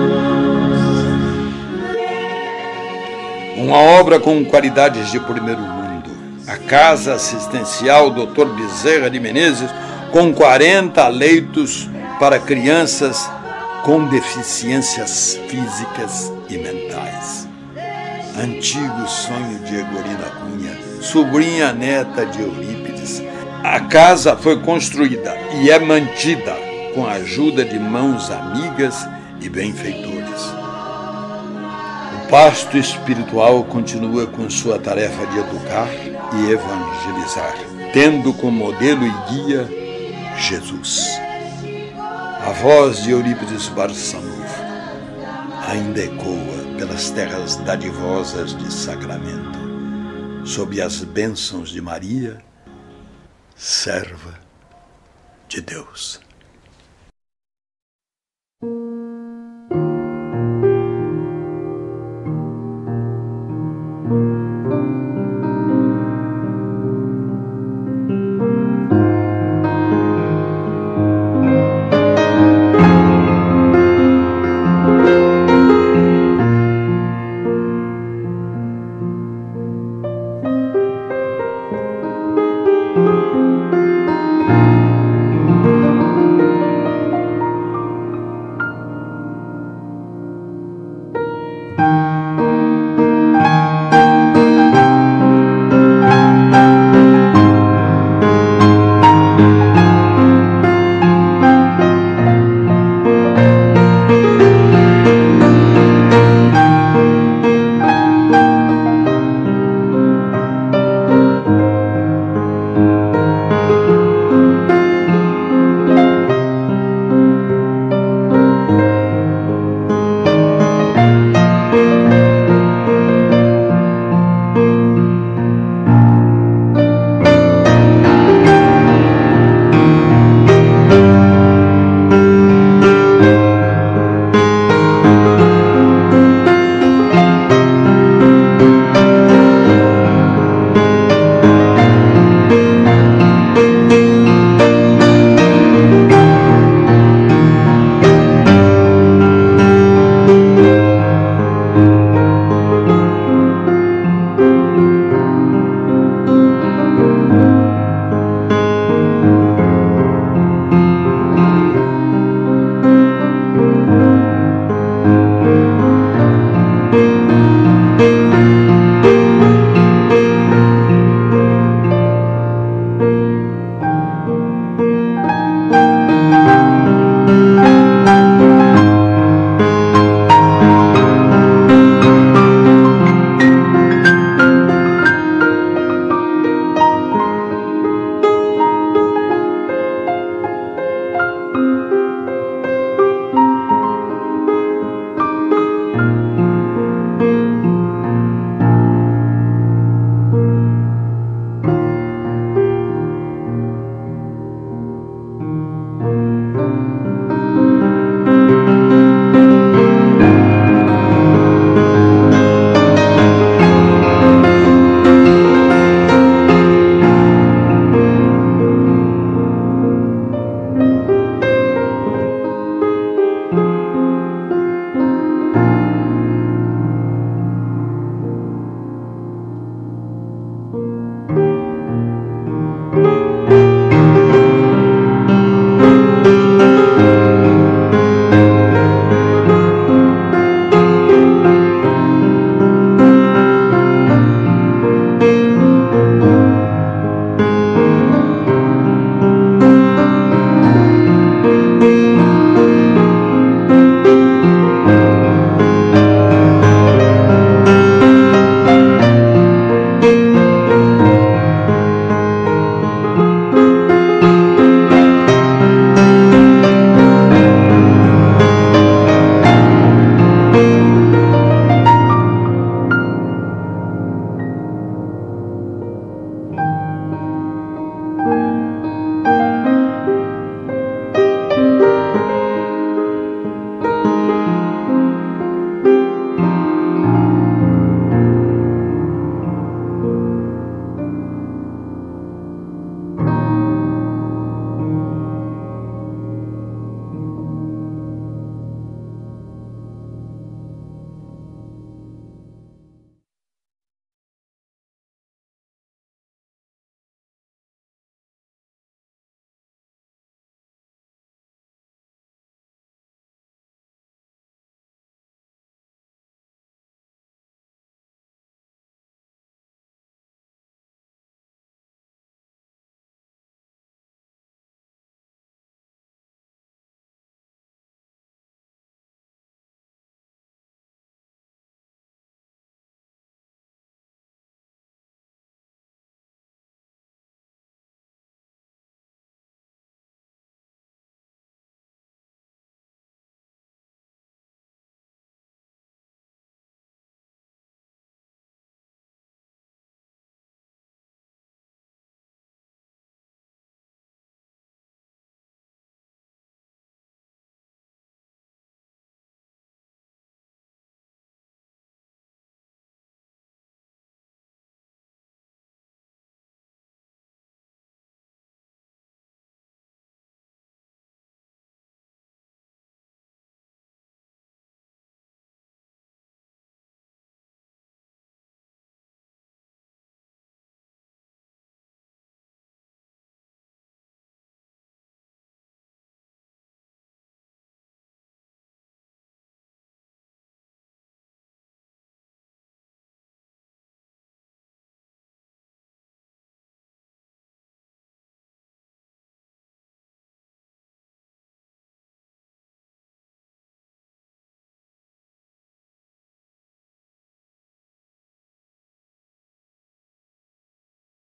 Uma obra com qualidades de primeiro mundo. A Casa Assistencial doutor Bezerra de Menezes, com quarenta leitos para crianças com deficiências físicas e mentais. Antigo sonho de Egorina Cunha, sobrinha neta de Eurípides. A casa foi construída e é mantida com a ajuda de mãos amigas e benfeitores. O pasto espiritual continua com sua tarefa de educar e evangelizar, tendo como modelo e guia Jesus. A voz de Eurípides Barçanufo ainda ecoa pelas terras dadivosas de Sacramento, sob as bênçãos de Maria, serva de Deus.